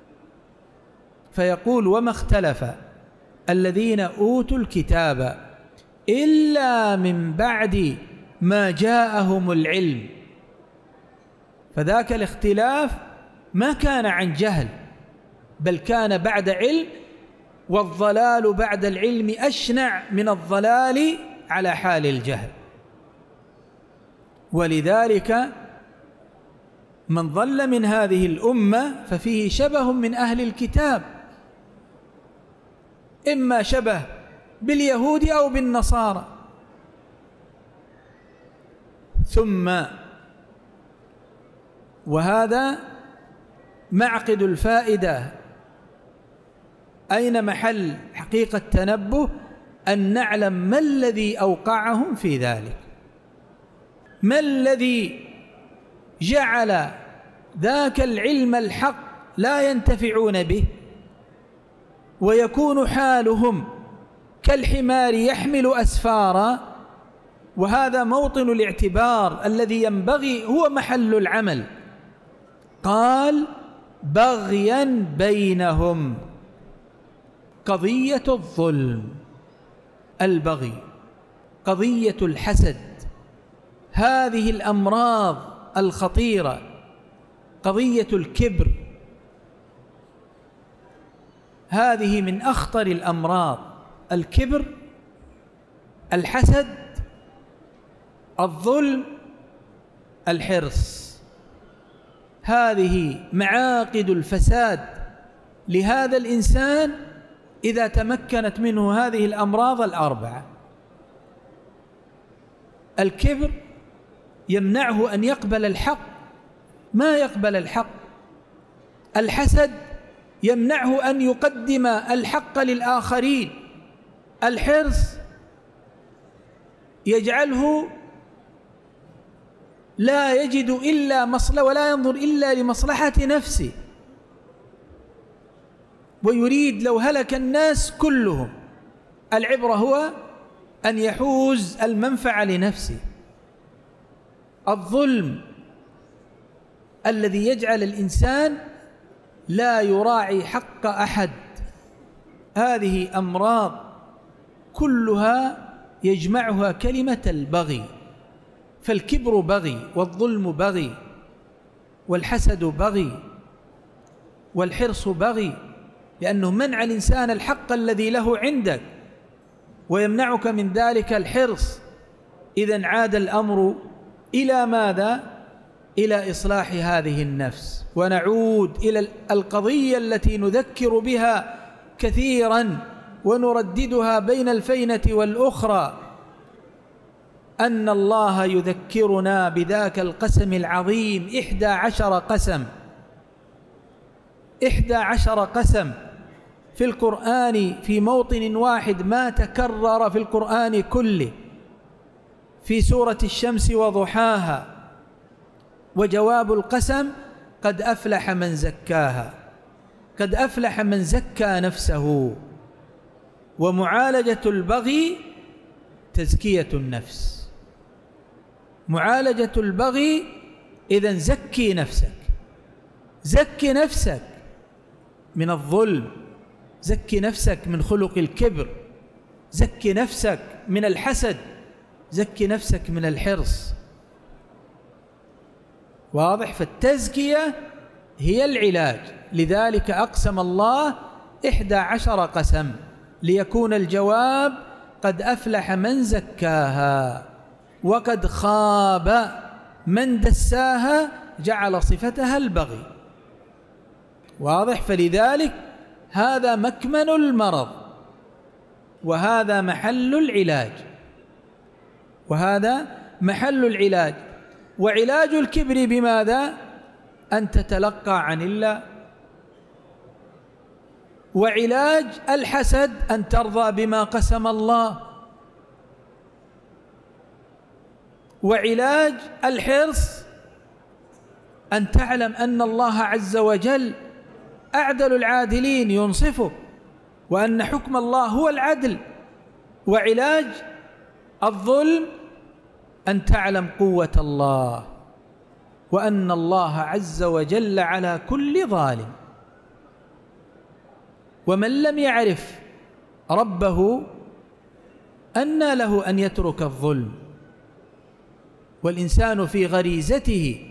فيقول وما اختلف الذين أوتوا الكتاب إلا من بعد ما جاءهم العلم، فذاك الاختلاف ما كان عن جهل بل كان بعد علم، والضلال بعد العلم أشنع من الضلال على حال الجهل. ولذلك من ضل من هذه الأمة ففيه شبه من أهل الكتاب، إما شبه باليهود أو بالنصارى. ثم وهذا معقد الفائدة، أين محل حقيقة التنبه؟ أن نعلم ما الذي أوقعهم في ذلك، ما الذي جعل ذاك العلم الحق لا ينتفعون به ويكون حالهم كالحمار يحمل أسفارا. وهذا موطن الاعتبار الذي ينبغي، هو محل العمل. قال بغيا بينهم، قضية الظلم، البغي، قضية الحسد، هذه الأمراض الخطيرة، قضية الكبر، هذه من أخطر الأمراض. الكبر، الحسد، الظلم، الحرص، هذه معاقد الفساد لهذا الإنسان إذا تمكنت منه هذه الأمراض الأربعة. الكبر يمنعه أن يقبل الحق، ما يقبل الحق. الحسد يمنعه أن يقدم الحق للآخرين. الحرص يجعله لا يجد إلا مصلحة ولا ينظر إلا لمصلحة نفسه، ويريد لو هلك الناس كلهم. العبرة هو أن يحوز المنفعة لنفسه. الظلم الذي يجعل الإنسان لا يراعي حق أحد، هذه أمراض كلها يجمعها كلمة البغي. فالكبر بغي، والظلم بغي، والحسد بغي، والحرص بغي، لأنه منع الإنسان الحق الذي له عندك ويمنعك من ذلك الحرص. إذن عاد الأمر إلى ماذا؟ إلى إصلاح هذه النفس. ونعود إلى القضية التي نذكر بها كثيرا ونرددها بين الفينة والأخرى، أن الله يذكرنا بذاك القسم العظيم. إحدى عشر قسم، إحدى عشر قسم في القرآن في موطن واحد، ما تكرر في القرآن كله، في سورة الشمس وضحاها. وجواب القسم: قد أفلح من زكاها. قد أفلح من زكى نفسه. ومعالجة البغي تزكية النفس. معالجة البغي، إذن زكي نفسك، زكي نفسك من الظلم، زكي نفسك من خلق الكبر، زكي نفسك من الحسد، زكي نفسك من الحرص. واضح؟ فالتزكية هي العلاج. لذلك أقسم الله إحدى عشر قسم، ليكون الجواب قد أفلح من زكاها وقد خاب من دساها، جعل صفتها البغي. واضح؟ فلذلك هذا مكمن المرض، وهذا محل العلاج، وهذا محل العلاج. وعلاج الكبر بماذا؟ أن تتلقى عن الله. وعلاج الحسد أن ترضى بما قسم الله. وعلاج الحرص أن تعلم أن الله عز وجل أعدل العادلين ينصفك، وأن حكم الله هو العدل. وعلاج الظلم أن تعلم قوة الله، وأن الله عز وجل على كل ظالم. ومن لم يعرف ربه أنى له أن يترك الظلم. والإنسان في غريزته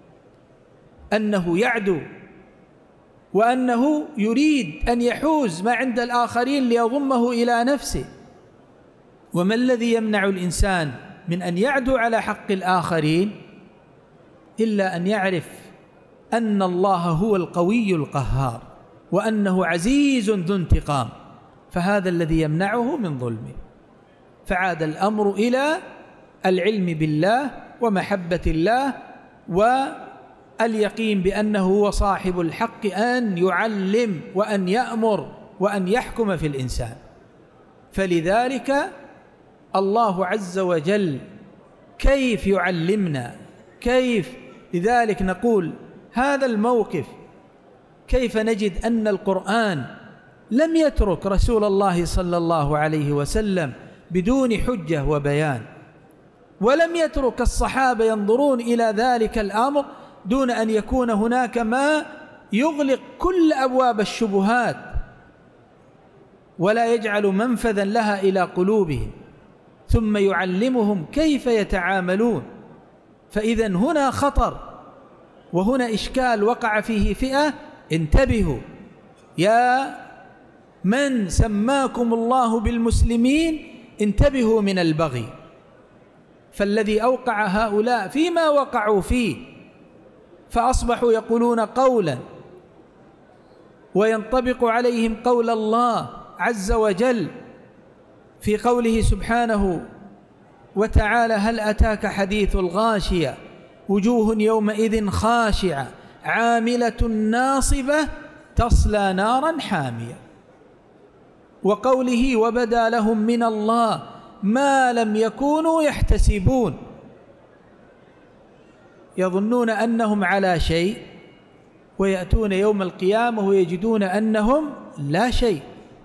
أنه يعدو، وأنه يريد أن يحوز ما عند الآخرين ليضمه إلى نفسه. وما الذي يمنع الإنسان من أن يعدو على حق الآخرين إلا أن يعرف أن الله هو القوي القهار، وأنه عزيز ذو انتقام، فهذا الذي يمنعه من ظلمه. فعاد الأمر إلى العلم بالله ومحبة الله واليقين بأنه هو صاحب الحق أن يعلم وأن يأمر وأن يحكم في الإنسان. فلذلك الله عز وجل كيف يعلمنا؟ كيف؟ لذلك نقول هذا الموقف كيف نجد أن القرآن لم يترك رسول الله صلى الله عليه وسلم بدون حجة وبيان، ولم يترك الصحابة ينظرون إلى ذلك الأمر دون أن يكون هناك ما يغلق كل أبواب الشبهات ولا يجعل منفذا لها إلى قلوبهم، ثم يعلمهم كيف يتعاملون. فإذا هنا خطر وهنا إشكال وقع فيه فئة. انتبهوا يا من سماكم الله بالمسلمين، انتبهوا من البغي. فالذي أوقع هؤلاء فيما وقعوا فيه فأصبحوا يقولون قولا وينطبق عليهم قول الله عز وجل في قوله سبحانه وتعالى: هل أتاك حديث الغاشية وجوه يومئذ خاشعة عاملة ناصبة تصلى نارا حامية. وقوله وبدا لهم من الله ما لم يكونوا يحتسبون، يظنون أنهم على شيء ويأتون يوم القيامة ويجدون أنهم لا شيء.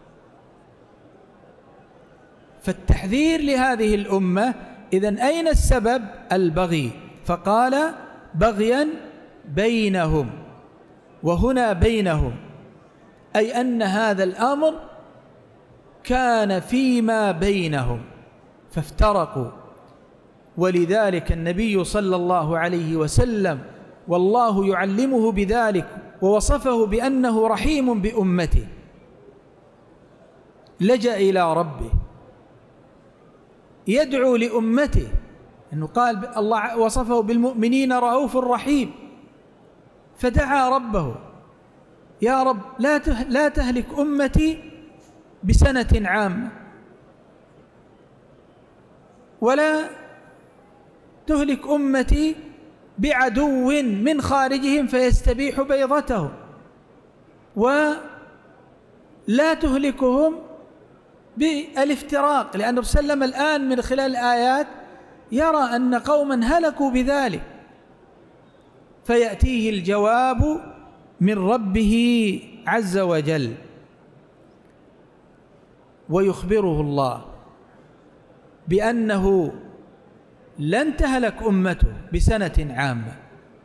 فالتحذير لهذه الأمة. إذن أين السبب؟ البغي، فقال بغيا بينهم، وهنا بينهم أي أن هذا الأمر كان فيما بينهم فافترقوا. ولذلك النبي صلى الله عليه وسلم والله يعلمه بذلك ووصفه بأنه رحيم بأمته، لجأ إلى ربه يدعو لأمته، أنه قال الله وصفه بالمؤمنين رؤوف رحيم، فدعا ربه يا رب لا لا تهلك أمتي بسنة عامة، ولا تهلك أمتي بعدو من خارجهم فيستبيح بيضتهم، ولا تهلكهم بالافتراق، لأن الرسول صلى الله عليه وسلم الآن من خلال الآيات يرى أن قوما هلكوا بذلك، فيأتيه الجواب من ربه عز وجل ويخبره الله بأنه لن تهلك أمته بسنة عامة،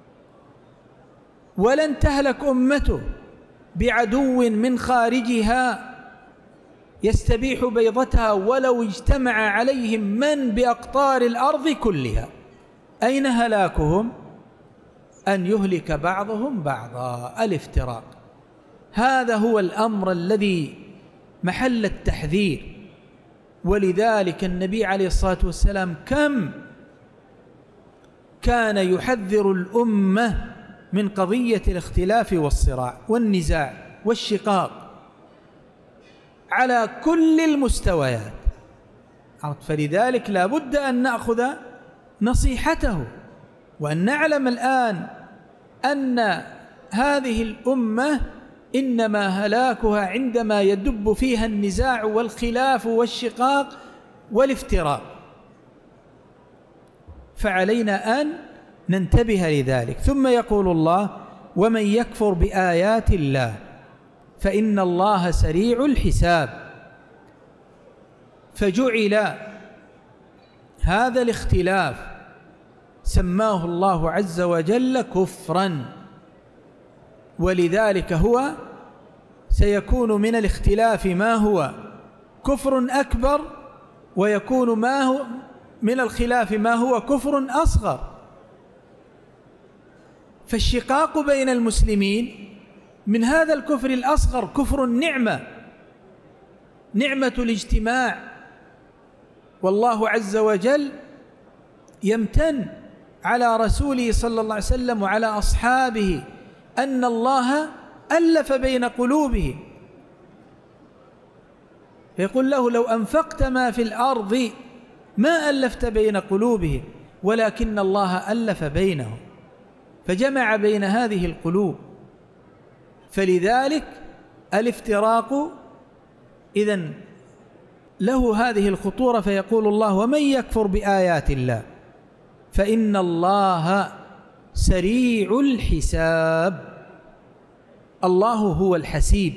ولن تهلك أمته بعدو من خارجها يستبيح بيضتها ولو اجتمع عليهم من بأقطار الأرض كلها. أين هلاكهم؟ أن يهلك بعضهم بعضا، الافتراق. هذا هو الأمر الذي محل التحذير. ولذلك النبي عليه الصلاة والسلام كم كان يحذر الأمة من قضية الاختلاف والصراع والنزاع والشقاق على كل المستويات. فلذلك لا بد أن نأخذ نصيحته، وأن نعلم الآن أن هذه الأمة إنما هلاكها عندما يدب فيها النزاع والخلاف والشقاق والافتراق، فعلينا أن ننتبه لذلك. ثم يقول الله ومن يكفر بآيات الله فإن الله سريع الحساب. فجعل هذا الاختلاف سماه الله عز وجل كفرا، ولذلك هو سيكون من الاختلاف ما هو كفر أكبر، ويكون ما هو من الخلاف ما هو كفر أصغر. فالشقاق بين المسلمين من هذا الكفر الأصغر كفر النعمة، نعمة الاجتماع، والله عز وجل يمتن على رسوله صلى الله عليه وسلم وعلى أصحابه أن الله ألف بين قلوبهم، فيقول له لو أنفقت ما في الأرض ما ألفت بين قلوبهم ولكن الله ألف بينهم فجمع بين هذه القلوب. فلذلك الافتراق إذن له هذه الخطورة. فيقول الله ومن يكفر بآيات الله فإن الله سريع الحساب. الله هو الحسيب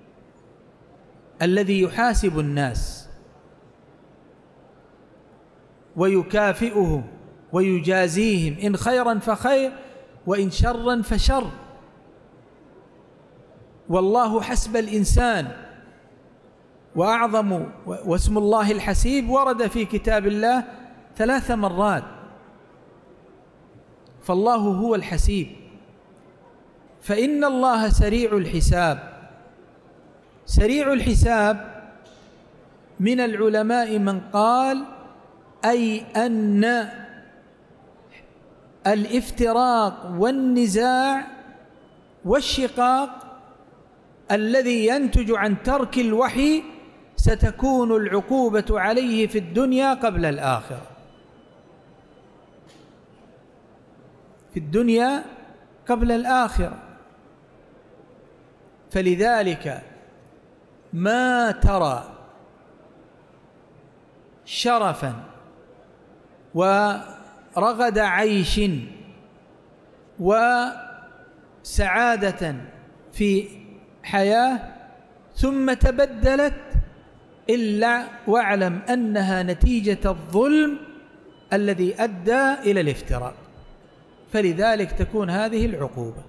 الذي يحاسب الناس ويكافئهم ويجازيهم إن خيرا فخير وإن شرا فشر. والله حسب الإنسان. وأعظم واسم الله الحسيب ورد في كتاب الله ثلاث مرات، فالله هو الحسيب. فإن الله سريع الحساب. سريع الحساب من العلماء من قال أي أن الافتراق والنزاع والشقاق الذي ينتج عن ترك الوحي ستكون العقوبة عليه في الدنيا قبل الآخرة. في الدنيا قبل الآخرة. فلذلك ما ترى شرفا ورغد عيش وسعادة في حياة ثم تبدلت إلا واعلم أنها نتيجة الظلم الذي أدى إلى الافتراق، فلذلك تكون هذه العقوبة.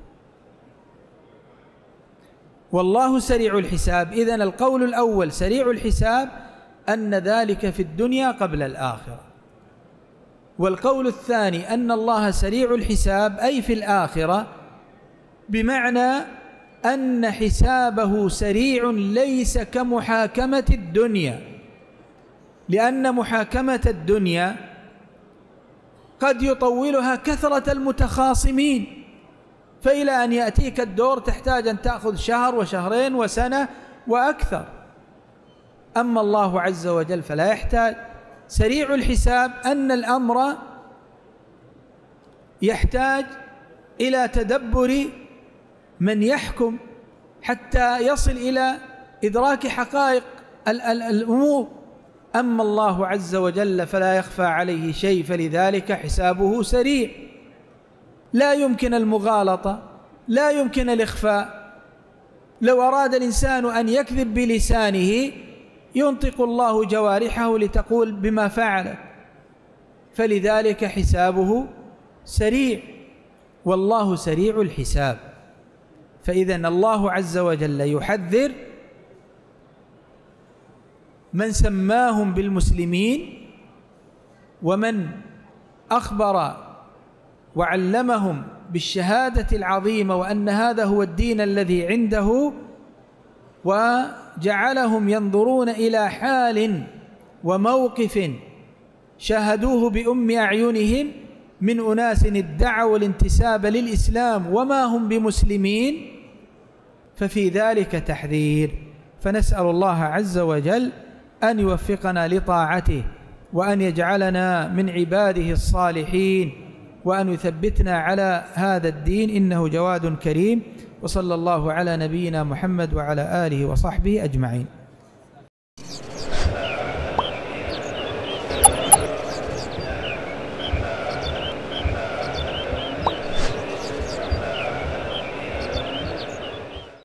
والله سريع الحساب. إذن القول الأول سريع الحساب أن ذلك في الدنيا قبل الآخرة، والقول الثاني أن الله سريع الحساب أي في الآخرة، بمعنى أن حسابه سريع ليس كمحاكمة الدنيا، لأن محاكمة الدنيا قد يطولها كثرة المتخاصمين، فإلى أن يأتيك الدور تحتاج أن تأخذ شهر وشهرين وسنة وأكثر. أما الله عز وجل فلا يحتاج. سريع الحساب أن الأمر يحتاج إلى تدبر من يحكم حتى يصل إلى إدراك حقائق الأمور. أما الله عز وجل فلا يخفى عليه شيء، فلذلك حسابه سريع، لا يمكن المغالطة، لا يمكن الإخفاء. لو أراد الإنسان أن يكذب بلسانه ينطق الله جوارحه لتقول بما فعل، فلذلك حسابه سريع، والله سريع الحساب. فإذن الله عز وجل يحذر من سماهم بالمسلمين ومن أخبر وعلمهم بالشهادة العظيمة وأن هذا هو الدين الذي عنده، وجعلهم ينظرون إلى حال وموقف شاهدوه بأم أعينهم من أناس ادعوا الانتساب للإسلام وما هم بمسلمين، ففي ذلك تحذير. فنسأل الله عز وجل أن يوفقنا لطاعته، وأن يجعلنا من عباده الصالحين، وأن يثبتنا على هذا الدين، إنه جواد كريم. وصلى الله على نبينا محمد وعلى آله وصحبه أجمعين.